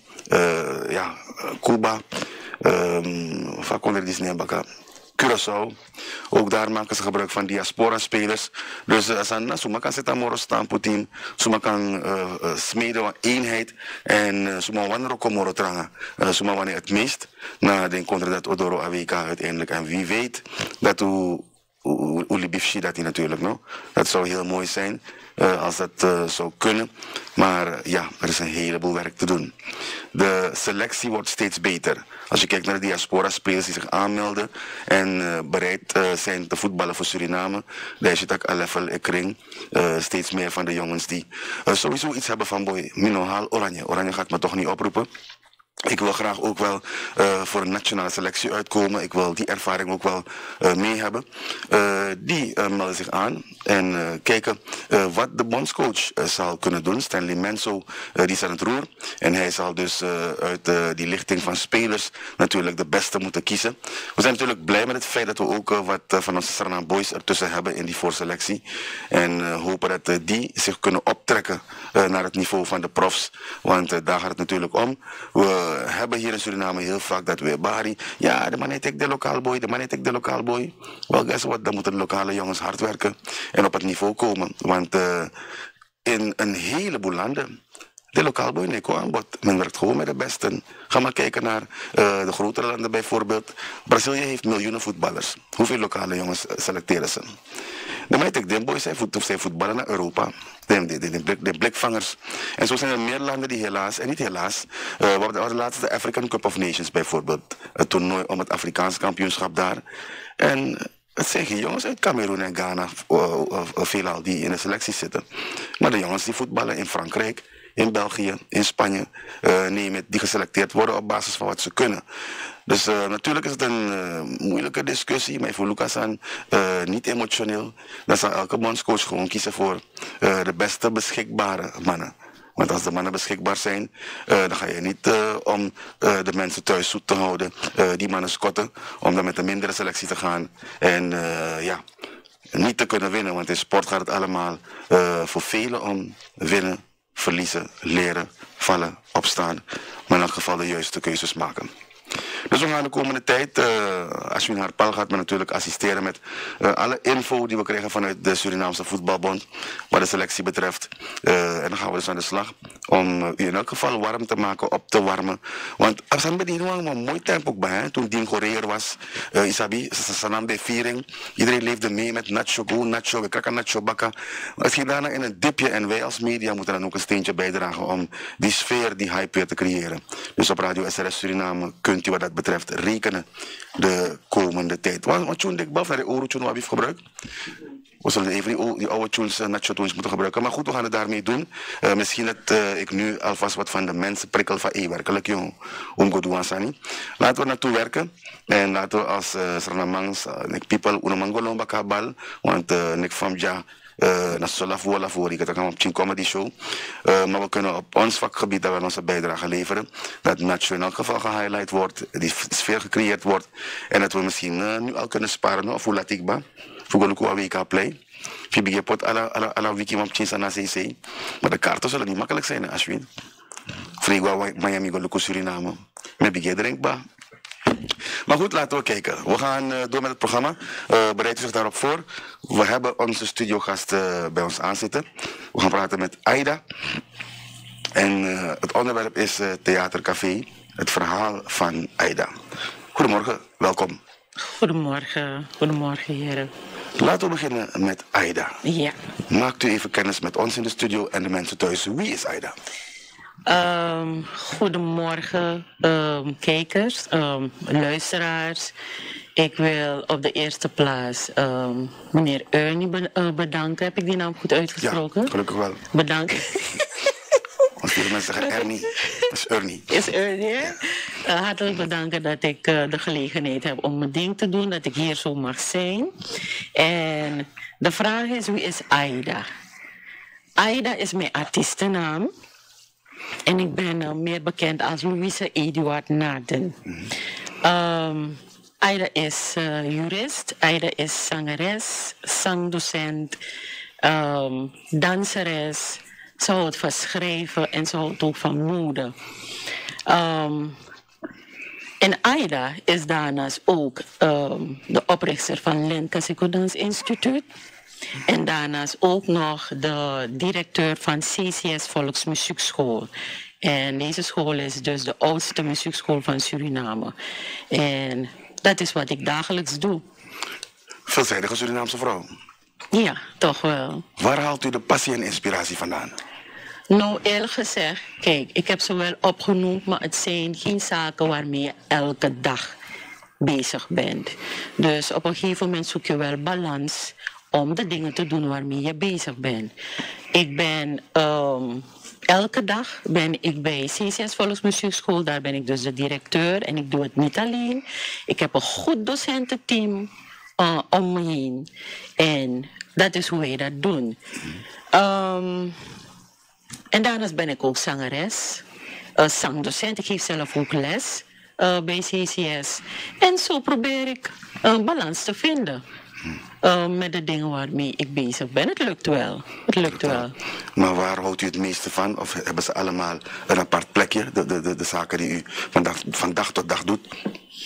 Cuba, Curaçao. Ook daar maken ze gebruik van diaspora-spelers. Dus Suma kan zitten moro staan team. Suma kan smeden van eenheid. En Suma wanneer ook moro trangen. Suma wanneer het meest. Na den contra dat Odoro AWK uiteindelijk. En wie weet dat Ulibifshi dat hij natuurlijk. No? Dat zou heel mooi zijn. Als dat zou kunnen. Maar ja, er is een heleboel werk te doen. De selectie wordt steeds beter. Als je kijkt naar de diaspora-spelers die zich aanmelden en bereid zijn te voetballen voor Suriname. Daar zit ook Aleffel Ekring. Steeds meer van de jongens die sowieso iets hebben van boy, Mino haal Oranje. Oranje gaat me toch niet oproepen. Ik wil graag ook wel voor een nationale selectie uitkomen. Ik wil die ervaring ook wel mee hebben. Die melden zich aan en kijken wat de bondscoach zal kunnen doen. Stanley Menzo die is aan het roer. En hij zal dus uit die lichting van spelers natuurlijk de beste moeten kiezen. We zijn natuurlijk blij met het feit dat we ook wat van onze Suriname boys ertussen hebben in die voorselectie. En hopen dat die zich kunnen optrekken naar het niveau van de profs. Want daar gaat het natuurlijk om. We hebben hier in Suriname heel vaak dat we Bari, ja, de man heet de lokaal boy, de man heet de lokaal boy. Wel, guess what, dan moeten de lokale jongens hard werken en op het niveau komen. Want in een heleboel landen, de lokaal boy neko aanbod. Men werkt gewoon met de besten. Ga maar kijken naar de grotere landen bijvoorbeeld. Brazilië heeft miljoenen voetballers. Hoeveel lokale jongens selecteren ze? De Maitek Demboy zij voetballen naar Europa. De blikvangers. En zo zijn er meer landen die helaas, en niet helaas, we hadden de laatste African Cup of Nations bijvoorbeeld. Het toernooi om het Afrikaanse kampioenschap daar. En het zijn geen jongens uit Cameroen en Ghana, veelal die in de selectie zitten. Maar de jongens die voetballen in Frankrijk, in België, in Spanje, neem het, die geselecteerd worden op basis van wat ze kunnen. Dus natuurlijk is het een moeilijke discussie, maar voor Lucas aan niet emotioneel. Dan zal elke bondscoach gewoon kiezen voor de beste beschikbare mannen. Want als de mannen beschikbaar zijn, dan ga je niet om de mensen thuis zoet te houden, die mannen scotten, om dan met een mindere selectie te gaan. En ja, niet te kunnen winnen, want in sport gaat het allemaal voor velen om winnen, verliezen, leren, vallen, opstaan. Maar in elk geval de juiste keuzes maken. Dus we gaan de komende tijd, Ashwin Harpal gaat me natuurlijk assisteren met alle info die we krijgen vanuit de Surinaamse Voetbalbond, wat de selectie betreft. En dan gaan we dus aan de slag om u in elk geval warm te maken, op te warmen. Want er zijn bij die jongen een mooi tempo ook bij, hè? Toen Dien Goreer was, Isabi, Sanam bij viering. Iedereen leefde mee met Nacho Go, Nacho, we krakken Nacho Bakka. Maar het ging daarna in een dipje en wij als media moeten dan ook een steentje bijdragen om die sfeer, die hype weer te creëren. Dus op Radio SRS Suriname kunt u wat dat betreft rekenen de komende tijd. Want tune dik baf naar de Oro tune wat we hebben gebruikt. We zullen even die oude tunes, Nacho tunes moeten gebruiken. Maar goed, we gaan het daarmee doen. Misschien dat ik nu alvast wat van de mensen prikkel van werkelijk jong. Sani. Laten we naartoe werken. En laten we als Sranamangs, Nek People, Unamangolomba Kabal. Want Nek Famja. Na Solavola voor ik het op een comedy show. Maar we kunnen op ons vakgebied daar wel onze bijdrage leveren. Dat Nacho in elk geval gehighlight wordt, die sfeer gecreëerd wordt. En dat we misschien nu al kunnen sparen, of hoe laat ik ben. Voor Goluku WK Play. Fibige pot ala wiki op Chinsa na CC. Maar de kaarten zullen niet makkelijk zijn, Ashwin. Frigo Miami Goluku Suriname. Met bige drinkbaar. Maar goed, laten we kijken. We gaan door met het programma. Bereid u zich daarop voor. We hebben onze studiogasten bij ons aanzitten. We gaan praten met Aida. En het onderwerp is Theatercafé. Het verhaal van Aida. Goedemorgen, welkom. Goedemorgen heren. Laten we beginnen met Aida. Ja. Maakt u even kennis met ons in de studio en de mensen thuis. Wie is Aida? Goedemorgen kijkers, luisteraars. Ik wil op de eerste plaats meneer Ernie bedanken. Heb ik die naam goed uitgesproken? Ja, gelukkig wel. Bedankt. Als veel mensen zeggen Ernie, dat is Ernie. Is Ernie, hè? Hartelijk bedanken dat ik de gelegenheid heb om mijn ding te doen, dat ik hier zo mag zijn. En de vraag is, wie is Aida? Aida is mijn artiestennaam. En ik ben meer bekend als Louise Eduard Naden. Aida is jurist, Aida is zangeres, zangdocent, danseres. Ze houdt van schrijven en ze houdt ook van mode. En Aida is daarnaast ook de oprichter van Lenka Dans Instituut. En daarnaast ook nog de directeur van CCS Volksmuziekschool. En deze school is dus de oudste muziekschool van Suriname. En dat is wat ik dagelijks doe. Veelzijdige Surinaamse vrouw. Ja, toch wel. Waar haalt u de passie en inspiratie vandaan? Nou, eerlijk gezegd, kijk, ik heb ze wel opgenoemd, maar het zijn geen zaken waarmee je elke dag bezig bent. Dus op een gegeven moment zoek je wel balans om de dingen te doen waarmee je bezig bent. Ik ben elke dag ben ik bij CCS Volksmuziekschool. Daar ben ik dus de directeur en ik doe het niet alleen. Ik heb een goed docententeam om me heen. En dat is hoe wij dat doen. En daarnaast ben ik ook zangeres, zangdocent. Ik geef zelf ook les bij CCS. En zo probeer ik een balans te vinden. Met de dingen waarmee ik bezig ben. Het lukt wel. Het lukt wel. Maar waar houdt u het meeste van? Of hebben ze allemaal een apart plekje? De zaken die u van dag tot dag doet?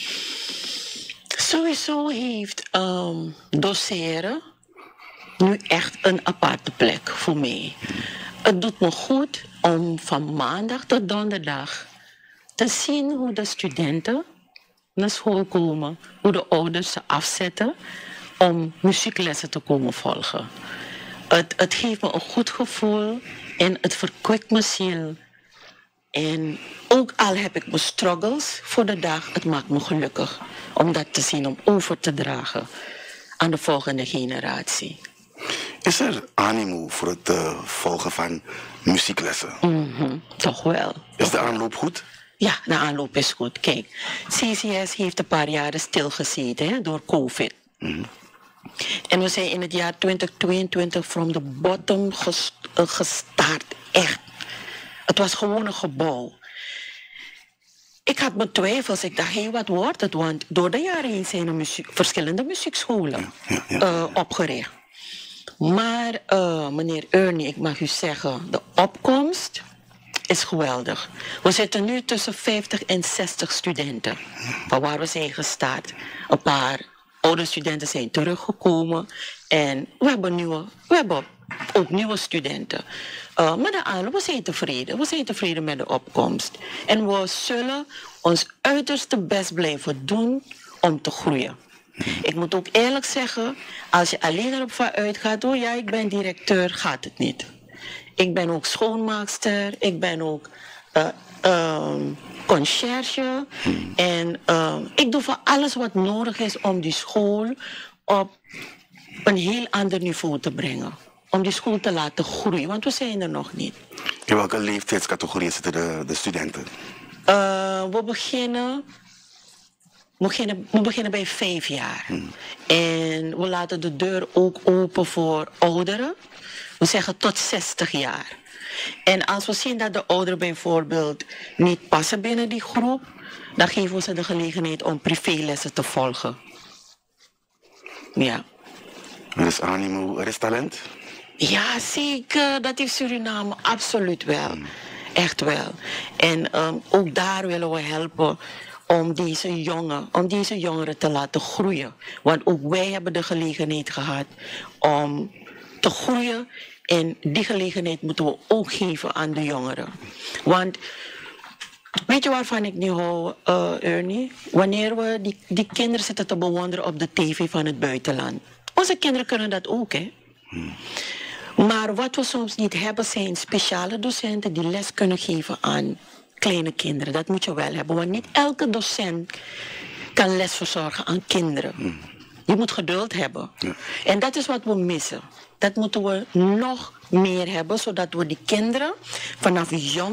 Sowieso heeft doseren nu echt een aparte plek voor mij. Het doet me goed om van maandag tot donderdag te zien hoe de studenten naar school komen. Hoe de ouders ze afzetten. om muzieklessen te komen volgen. Het geeft me een goed gevoel en het verkwikt mijn ziel. En ook al heb ik mijn struggles voor de dag, het maakt me gelukkig om dat te zien, om over te dragen aan de volgende generatie. Is er animo voor het volgen van muzieklessen? Toch wel. Is de aanloop goed? Ja, de aanloop is goed. Kijk, CCS heeft een paar jaren stilgezeten hè, door COVID. En we zijn in het jaar 2022 from the bottom gestart. Echt. Het was gewoon een gebouw. Ik had mijn twijfels. Ik dacht, hé, wat wordt het? Want door de jaren heen zijn er verschillende muziekscholen opgericht. Maar meneer Ernie, ik mag u zeggen, de opkomst is geweldig. We zitten nu tussen 50 en 60 studenten. Van waar we zijn gestart. Een paar oude studenten zijn teruggekomen. En we hebben ook nieuwe studenten. Maar de aanloop, we zijn tevreden. We zijn tevreden met de opkomst. En we zullen ons uiterste best blijven doen om te groeien. Ik moet ook eerlijk zeggen, als je alleen erop van uitgaat, oh ja, ik ben directeur, gaat het niet. Ik ben ook schoonmaakster, ik ben ook conciërge. En ik doe van alles wat nodig is om die school op een heel ander niveau te brengen. Om die school te laten groeien, want we zijn er nog niet. In welke leeftijdscategorie zitten de studenten? We beginnen bij 5 jaar. En we laten de deur ook open voor ouderen. We zeggen tot 60 jaar. En als we zien dat de ouderen bijvoorbeeld niet passen binnen die groep, dan geven we ze de gelegenheid om privélessen te volgen. Ja. Er is animo, er is talent? Ja, zeker. Dat heeft Suriname absoluut wel. Echt wel. En ook daar willen we helpen om deze jongeren te laten groeien. Want ook wij hebben de gelegenheid gehad om te groeien. En die gelegenheid moeten we ook geven aan de jongeren. Want weet je waarvan ik nu hou, Ernie? Wanneer we die kinderen zitten te bewonderen op de tv van het buitenland. Onze kinderen kunnen dat ook, hè? Maar wat we soms niet hebben zijn speciale docenten die les kunnen geven aan kleine kinderen. Dat moet je wel hebben, want niet elke docent kan les verzorgen aan kinderen. Je moet geduld hebben. Ja. En dat is wat we missen. Dat moeten we nog meer hebben, zodat we die kinderen vanaf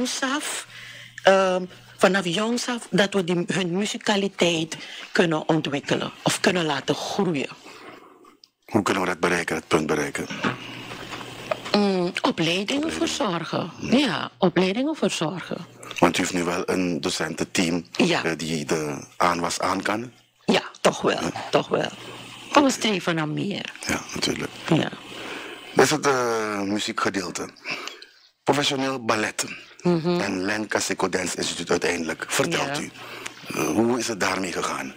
jongs af, dat we hun muzikaliteit kunnen ontwikkelen of kunnen laten groeien. Hoe kunnen we dat bereiken, het punt bereiken? Opleidingen verzorgen. Ja, opleidingen verzorgen. Want u heeft nu wel een docententeam die de aanwas aan kan? Ja, toch wel. Ja. Toch wel. We streven naar meer. Ja, natuurlijk. Ja. Dat is het muziekgedeelte. Professioneel ballet. En Lenka Seco Dance Instituut uiteindelijk. Vertelt u. Hoe is het daarmee gegaan?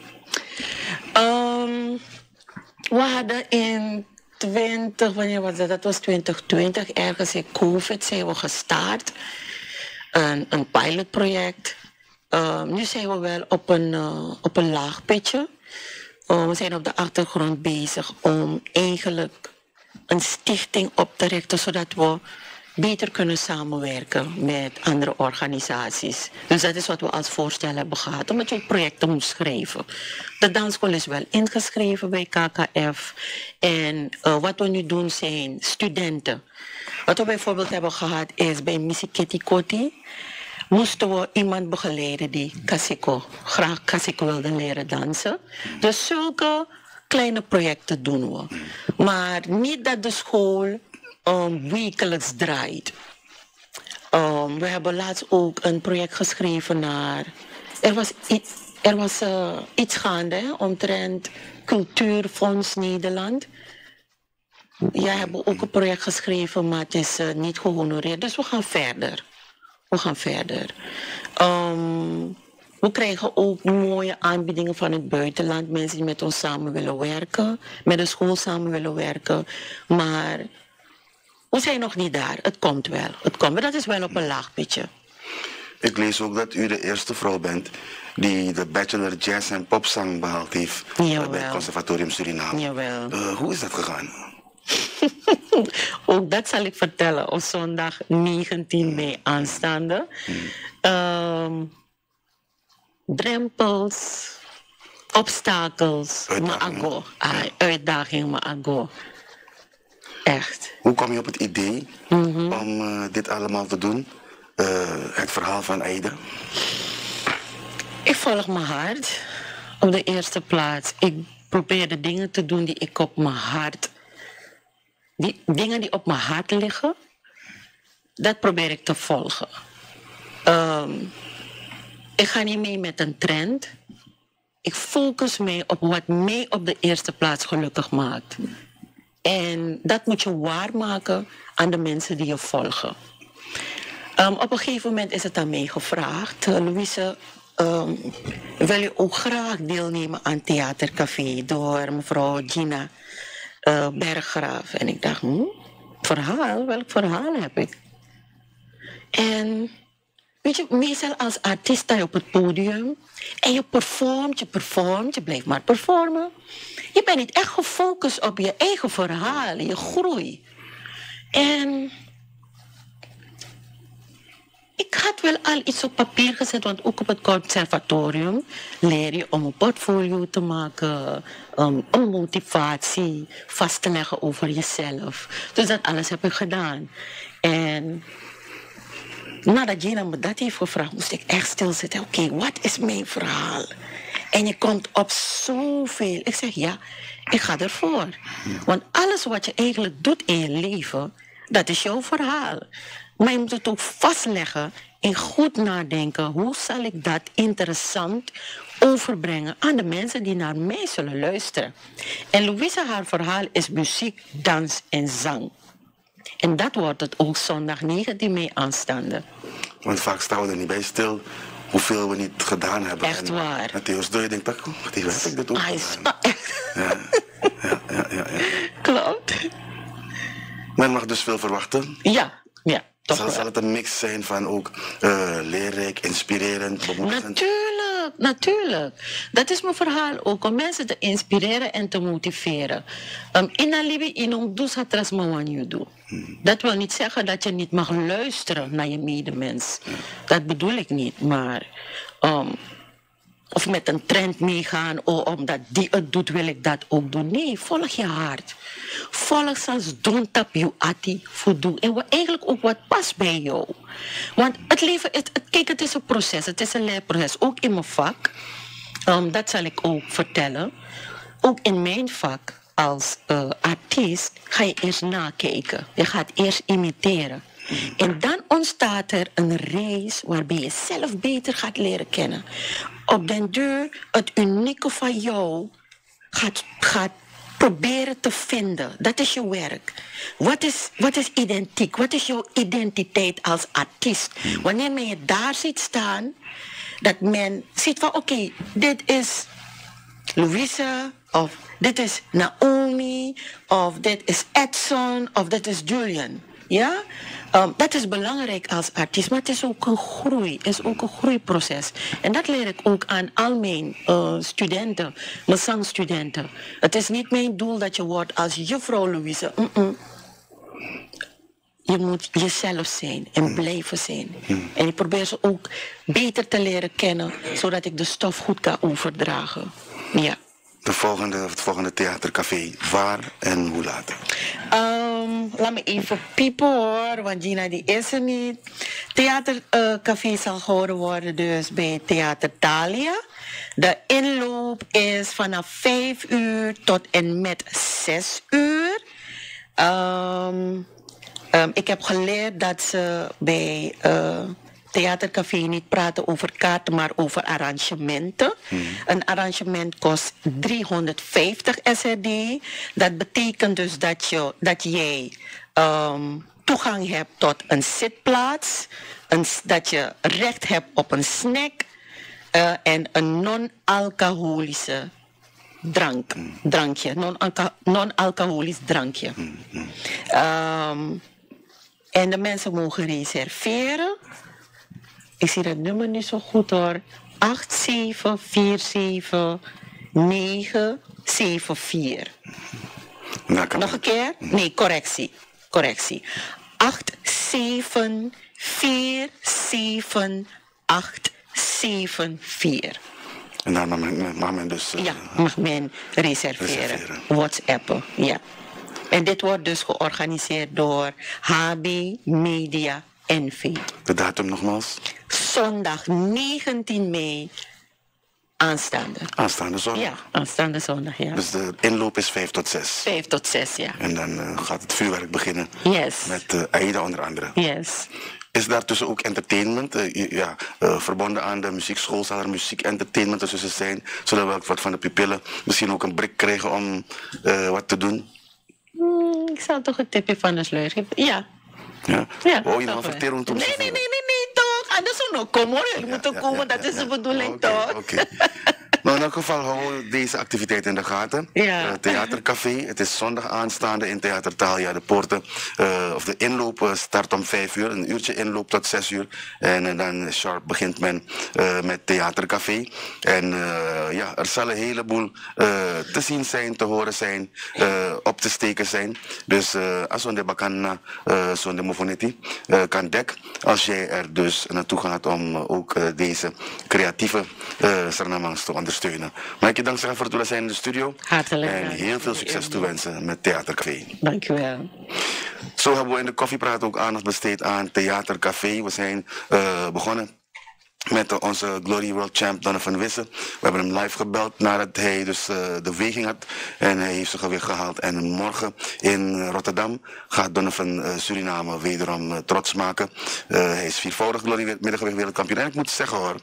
We hadden in wanneer was dat? Dat was 2020. Ergens in COVID zijn we gestart. Een pilotproject. Nu zijn we wel op een laag pitje. We zijn op de achtergrond bezig om eigenlijk een stichting op te richten, zodat we beter kunnen samenwerken met andere organisaties. Dus dat is wat we als voorstel hebben gehad, omdat je het project moet schrijven. De dansschool is wel ingeschreven bij KKF. En wat we nu doen zijn studenten. Wat we bijvoorbeeld hebben gehad is bij Missie Kitty Kotti moesten we iemand begeleiden die graag Kasiko wilde leren dansen. Dus zulke kleine projecten doen we. Maar niet dat de school wekelijks draait. We hebben laatst ook een project geschreven naar... Er was iets gaande omtrent Cultuurfonds Nederland. Jij hebt ook een project geschreven, maar het is niet gehonoreerd. Dus we gaan verder. We krijgen ook mooie aanbiedingen van het buitenland. Mensen die met ons samen willen werken. Met de school samen willen werken. Maar we zijn nog niet daar. Het komt wel. Dat is wel op een laag pitje. Ik lees ook dat u de eerste vrouw bent die de Bachelor Jazz en Popzang behaald heeft bij het Conservatorium Suriname. Jawel. Hoe is dat gegaan? Ook dat zal ik vertellen op zondag 19 mei aanstaande. Drempels, obstakels, uitdaging, maago. Echt. Hoe kwam je op het idee om dit allemaal te doen? Het verhaal van Aida? Ik volg mijn hart op de eerste plaats. Ik probeer de dingen te doen die ik op mijn hart... Die dingen die op mijn hart liggen, dat probeer ik te volgen. Ik ga niet mee met een trend. Ik focus mee op wat mij op de eerste plaats gelukkig maakt. En dat moet je waarmaken aan de mensen die je volgen. Op een gegeven moment is het aan mij gevraagd. Louise, wil je ook graag deelnemen aan Theatercafé door mevrouw Gina Berggraaf? En ik dacht, verhaal? Welk verhaal heb ik? En weet je, meestal als artiest sta je op het podium en je performt, je blijft maar performen. Je bent niet echt gefocust op je eigen verhaal, je groei. En ik had wel al iets op papier gezet, want ook op het conservatorium leer je om een portfolio te maken, een motivatie vast te leggen over jezelf. Dus dat alles heb ik gedaan. En nadat Gina me dat heeft gevraagd, moest ik echt stilzitten. Oké, wat is mijn verhaal? En je komt op zoveel. Ik zeg, ja, ik ga ervoor. Want alles wat je eigenlijk doet in je leven, dat is jouw verhaal. Maar je moet het ook vastleggen en goed nadenken. Hoe zal ik dat interessant overbrengen aan de mensen die naar mij zullen luisteren? En Louise, haar verhaal is muziek, dans en zang. En dat wordt het ook zondag 19 mei aanstaande. Want vaak staan we er niet bij stil hoeveel we niet gedaan hebben. Echt waar. En Theo's door je denkt, heb ik dit ook gedaan? Ja. Klopt. Men mag dus veel verwachten. Ja. Zal het een mix zijn van ook leerrijk, inspirerend, bemoedigend? Natuurlijk. Dat is mijn verhaal ook, om mensen te inspireren en te motiveren. In Alibi, in dus het rasmawan doet. Dat wil niet zeggen dat je niet mag luisteren naar je medemens. Dat bedoel ik niet, maar... of met een trend meegaan, omdat die het doet, wil ik dat ook doen. Nee, volg je hart. Volg sans don't tap you ati voldoen. En eigenlijk ook wat past bij jou. Want het leven, kijk, het is een proces, het is een leerproces. Ook in mijn vak, dat zal ik ook vertellen. Ook in mijn vak als artiest ga je eerst nakijken. Je gaat eerst imiteren. En dan ontstaat er een reis waarbij je zelf beter gaat leren kennen. Op den duur het unieke van jou gaat proberen te vinden. Dat is je werk. Wat is identiek? Wat is jouw identiteit als artiest? Wanneer men je daar ziet staan, dat men ziet van oké, dit is Louise, of dit is Naomi, of dit is Edson, of dit is Julian. Ja? Dat is belangrijk als artiest, maar het is ook een groei. Het is ook een groeiproces. En dat leer ik ook aan al mijn studenten, mijn zangstudenten. Het is niet mijn doel dat je wordt als juffrouw Louise. Je moet jezelf zijn en blijven zijn. En ik probeer ze ook beter te leren kennen, zodat ik de stof goed kan overdragen. Ja. Het volgende theatercafé, waar en hoe laat? Laat me even piepen hoor, want Gina die is er niet. Theatercafé zal gehouden worden dus bij Theater Thalia. De inloop is vanaf 5 uur tot en met 6 uur. Ik heb geleerd dat ze bij Theatercafé niet praten over kaarten, maar over arrangementen. Een arrangement kost 350 SRD. Dat betekent dus dat jij toegang hebt tot een zitplaats, dat je recht hebt op een snack en een non-alcoholische drankje. Non-alcoholisch drankje. En de mensen mogen reserveren. Ik zie dat nummer niet zo goed hoor. 8747-974. Nog een keer? Nee, correctie. 8747-874. En daar mag men dus... ja, mag men reserveren. WhatsAppen, ja. En dit wordt dus georganiseerd door HB Media NV. De datum nogmaals? Zondag 19 mei. Aanstaande. Aanstaande zondag? Ja, aanstaande zondag, ja. Dus de inloop is 5 tot 6? 5 tot 6, ja. En dan gaat het vuurwerk beginnen? Yes. Met AIDA onder andere? Yes. Is daartussen ook entertainment? Verbonden aan de muziekschool zal er muziek-entertainment tussen zijn? Zullen we wat van de pupillen misschien ook een brik krijgen om wat te doen? Ik zal toch een tipje van de sleur geven. Ja. Ja? Oh, je mag verteren om Nee, toch. Anders zou nog komen hoor. Jullie moeten komen, dat is de bedoeling toch? Oké. Nou, in elk geval houden we deze activiteit in de gaten. Ja. Theatercafé, het is zondag aanstaande in Theater Thalia. De poorten, of de inloop start om 5 uur, een uurtje inloop tot 6 uur. En dan sharp begint men met Theatercafé. En er zal een heleboel te zien zijn, te horen zijn, op te steken zijn. Dus als we de bakana, zo'n de mofoneti, kan dek. Als jij er dus naartoe gaat om ook deze creatieve Sernamans te ondersteunen. Mag ik je dank zeggen voor het willen zijn in de studio. Hartelijk en dank. heel veel succes toewensen met Theatercafé. Dank je wel. Zo hebben we in de koffiepraat ook aandacht besteed aan Theatercafé. We zijn begonnen met onze Glory World Champ Donovan Wisse. We hebben hem live gebeld nadat hij dus de weging had. En hij heeft zijn gewicht gehaald. En morgen in Rotterdam gaat Donovan Suriname wederom trots maken. Hij is viervoudig Glory middengewicht wereldkampioen. En ik moet zeggen hoor,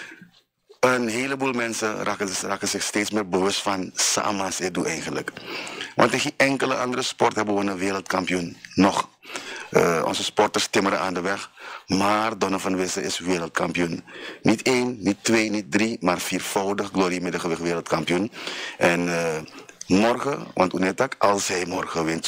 een heleboel mensen raken zich steeds meer bewust van Sama's Edu eigenlijk. Want in geen enkele andere sport hebben we een wereldkampioen. Nog. Onze sporters timmeren aan de weg. Maar Donovan Wisse is wereldkampioen. Niet 1, niet 2, niet 3, maar viervoudig Glory middengewicht wereldkampioen. En morgen, want Unetak, als hij morgen wint,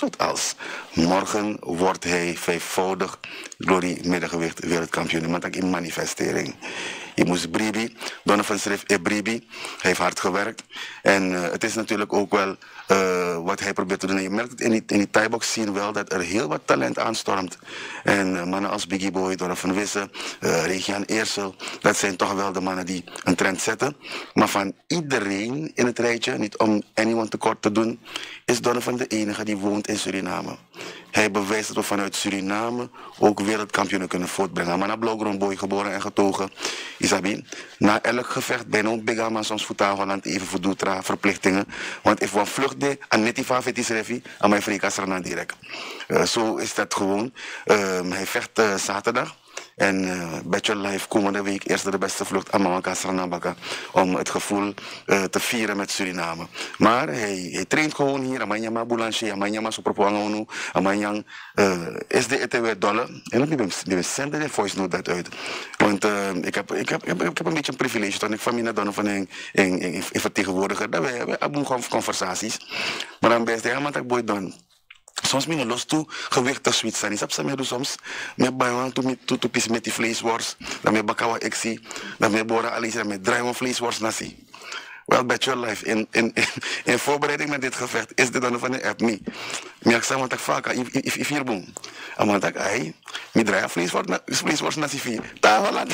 morgen wordt hij vijfvoudig Glory middengewicht wereldkampioen. Maar dat in manifestering. Je moest Bribi, Donovan schreef Bribi. Hij heeft hard gewerkt. En het is natuurlijk ook wel wat hij probeert te doen. En je merkt het in die Thai-box zien wel dat er heel wat talent aanstormt. En mannen als Biggie Boy, Donovan Wisse, Regian Eersel, dat zijn toch wel de mannen die een trend zetten. Maar van iedereen in het rijtje, niet om anyone tekort te doen, is Donovan de enige die woont in Suriname. Hij bewijst dat we vanuit Suriname ook wereldkampioenen kunnen voortbrengen. Maar naar Blauwgrond Boy, geboren en getogen. Isabi, na elk gevecht bijna ook Begama soms voeta Holland even voor doetra verplichtingen. Want if we vlucht de aan netifa fetis refi, aan mijn vrikas er direct. Zo is dat gewoon. Hij vecht zaterdag. En Bachelor Life komende week eerst de beste vlucht aan Mama Kasranabaka om het gevoel te vieren met Suriname. Maar hij traint gewoon hier. Amanyama Boulanger, Amanyama Sopropoangonu, Amanyang is de ETW dolle. En dan ben zenden de voice note dat uit. Want ik heb een beetje een privilege toen ik van mij dan van een vertegenwoordiger. Dat wij hebben gewoon conversaties. Maar dan ben je helemaal dat boy dan. Soms ben je los toe gewicht te zoiets zijn. Ik heb soms met bijwan toe pis met die vleesworst. Dan met bakawa exi. Dan met bora alice. Dan met draaien vleesworst nasi. Wel, Bachelor Life, in voorbereiding met dit gevecht is dit dan van de app niet. Maar ik zeg, want ik vaak, if hier boem. En want ik, mi draai vleesworst nasi vier. Daar Holland,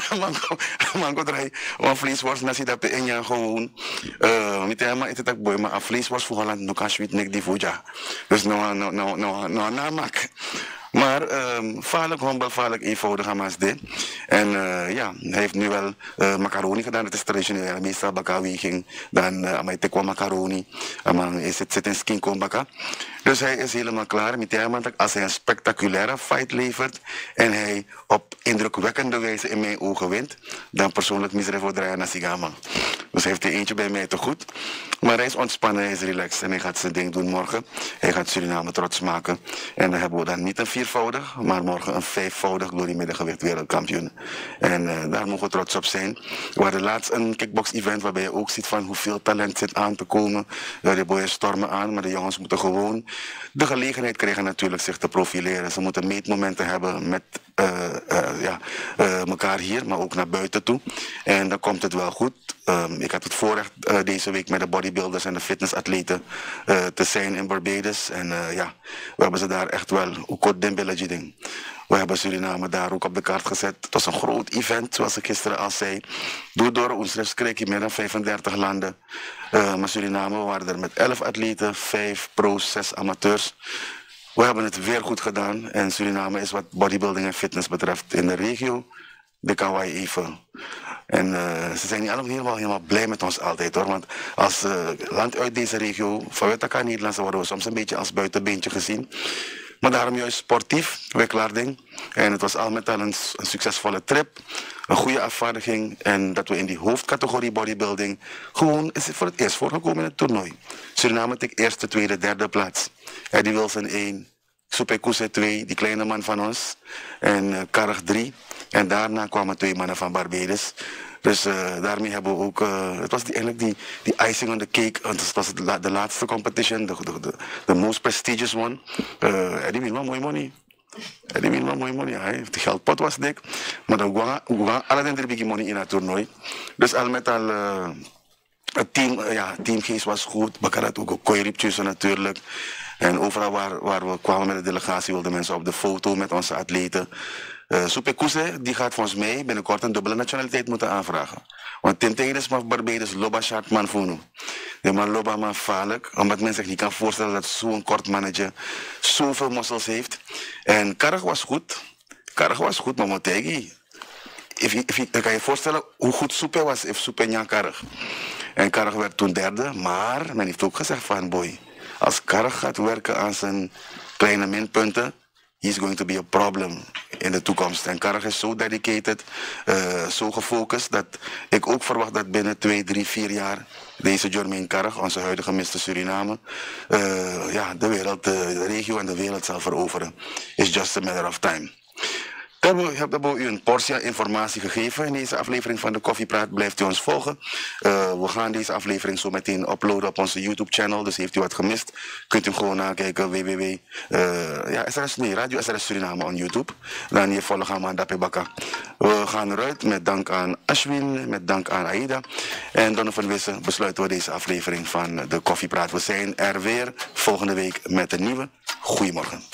man draai, want vleesworst nasi dat in je gewoon. Met helemaal is het ook boy, maar vleesworst voor Holland, no kan je nek die voja. Dus no namak. Maar vaarlijk hombel, vaarlijk eenvoudig aan dit. En hij heeft nu wel macaroni gedaan. Dat is traditioneel. Meestal bakaweging. Dan amai tekwa macaroni. Amai zit in skinko baka. Dus hij is helemaal klaar met hem. Als hij een spectaculaire fight levert en hij op indrukwekkende wijze in mijn ogen wint, dan persoonlijk misre voor draaien naar Sigama. Dus heeft hij eentje bij mij te goed. Maar hij is ontspannen, hij is relaxed en hij gaat zijn ding doen morgen. Hij gaat Suriname trots maken. En dan hebben we dan niet een 4-voudig, maar morgen een 5-voudig glory-middengewicht wereldkampioen. En daar mogen we trots op zijn. We hadden laatst een kickbox-event waarbij je ook ziet van hoeveel talent zit aan te komen. De boys stormen aan, maar de jongens moeten gewoon de gelegenheid krijgen natuurlijk zich te profileren. Ze moeten meetmomenten hebben met elkaar hier, maar ook naar buiten toe. En dan komt het wel goed. Ik had het voorrecht deze week met de bodybuilders en de fitnessatleten te zijn in Barbados. En we hebben ze daar echt wel ook dimbilletje ding. We hebben Suriname daar ook op de kaart gezet. Het was een groot event, zoals ik gisteren al zei. Door ons kreeg je meer dan 35 landen. Maar Suriname, we waren er met 11 atleten, 5 pro's, 6 amateurs. We hebben het weer goed gedaan. En Suriname is wat bodybuilding en fitness betreft in de regio de kawaii even. En ze zijn niet allemaal helemaal blij met ons altijd hoor. Want als land uit deze regio, vanuit elkaar Nederlandse, worden we soms een beetje als buitenbeentje gezien. Maar daarom juist sportief, wegklaarding. En het was al met al een succesvolle trip. Een goede afvaardiging. En dat we in die hoofdcategorie bodybuilding gewoon is voor het eerst voorgekomen in het toernooi. Suriname tik eerste, tweede, derde plaats. Eddie Wilson 1. Supekuse 2, die kleine man van ons. En Karg 3. En daarna kwamen 2 mannen van Barbados. Dus daarmee hebben we ook... het was eigenlijk die icing on the cake. Het was de laatste competition. De most prestigious one. Eddie wint wel mooi money. De geldpot was dik. Maar we gaan alle een beetje money in het toernooi. Dus al met al... het teamgeest was goed. Bakar had ook een kooiripjes natuurlijk. En overal waar we kwamen met de delegatie wilden mensen op de foto met onze atleten. Supekuse, die gaat volgens mij binnenkort een dubbele nationaliteit moeten aanvragen. Want Tintinus van Barbados, Loba Shartman Funu. De man Loba man vaarlijk, omdat men zich niet kan voorstellen dat zo'n kort mannetje zoveel muscles heeft. En Karg was goed, maar Motegi. Kan je voorstellen hoe goed Supe was, if Supe Nyan Karg. En Karg werd toen derde, maar men heeft ook gezegd van boy, als Karg gaat werken aan zijn kleine minpunten, he's going to be a problem in de toekomst. En Karg is zo dedicated, zo gefocust, dat ik ook verwacht dat binnen 2, 3, 4 jaar deze Jermaine Karg, onze huidige Mr. Suriname, de wereld, de regio en de wereld zal veroveren. It's just a matter of time. Ik heb u een portie informatie gegeven in deze aflevering van de Koffiepraat. Blijft u ons volgen. We gaan deze aflevering zo meteen uploaden op onze YouTube-channel. Dus heeft u wat gemist, kunt u gewoon nakijken. Radio SRS Suriname on YouTube. Dan hier volgen aan Dape Bakka. We gaan eruit met dank aan Ashwin, met dank aan Aida. En dan van Wissen besluiten we deze aflevering van de Koffiepraat. We zijn er weer volgende week met een nieuwe. Goedemorgen.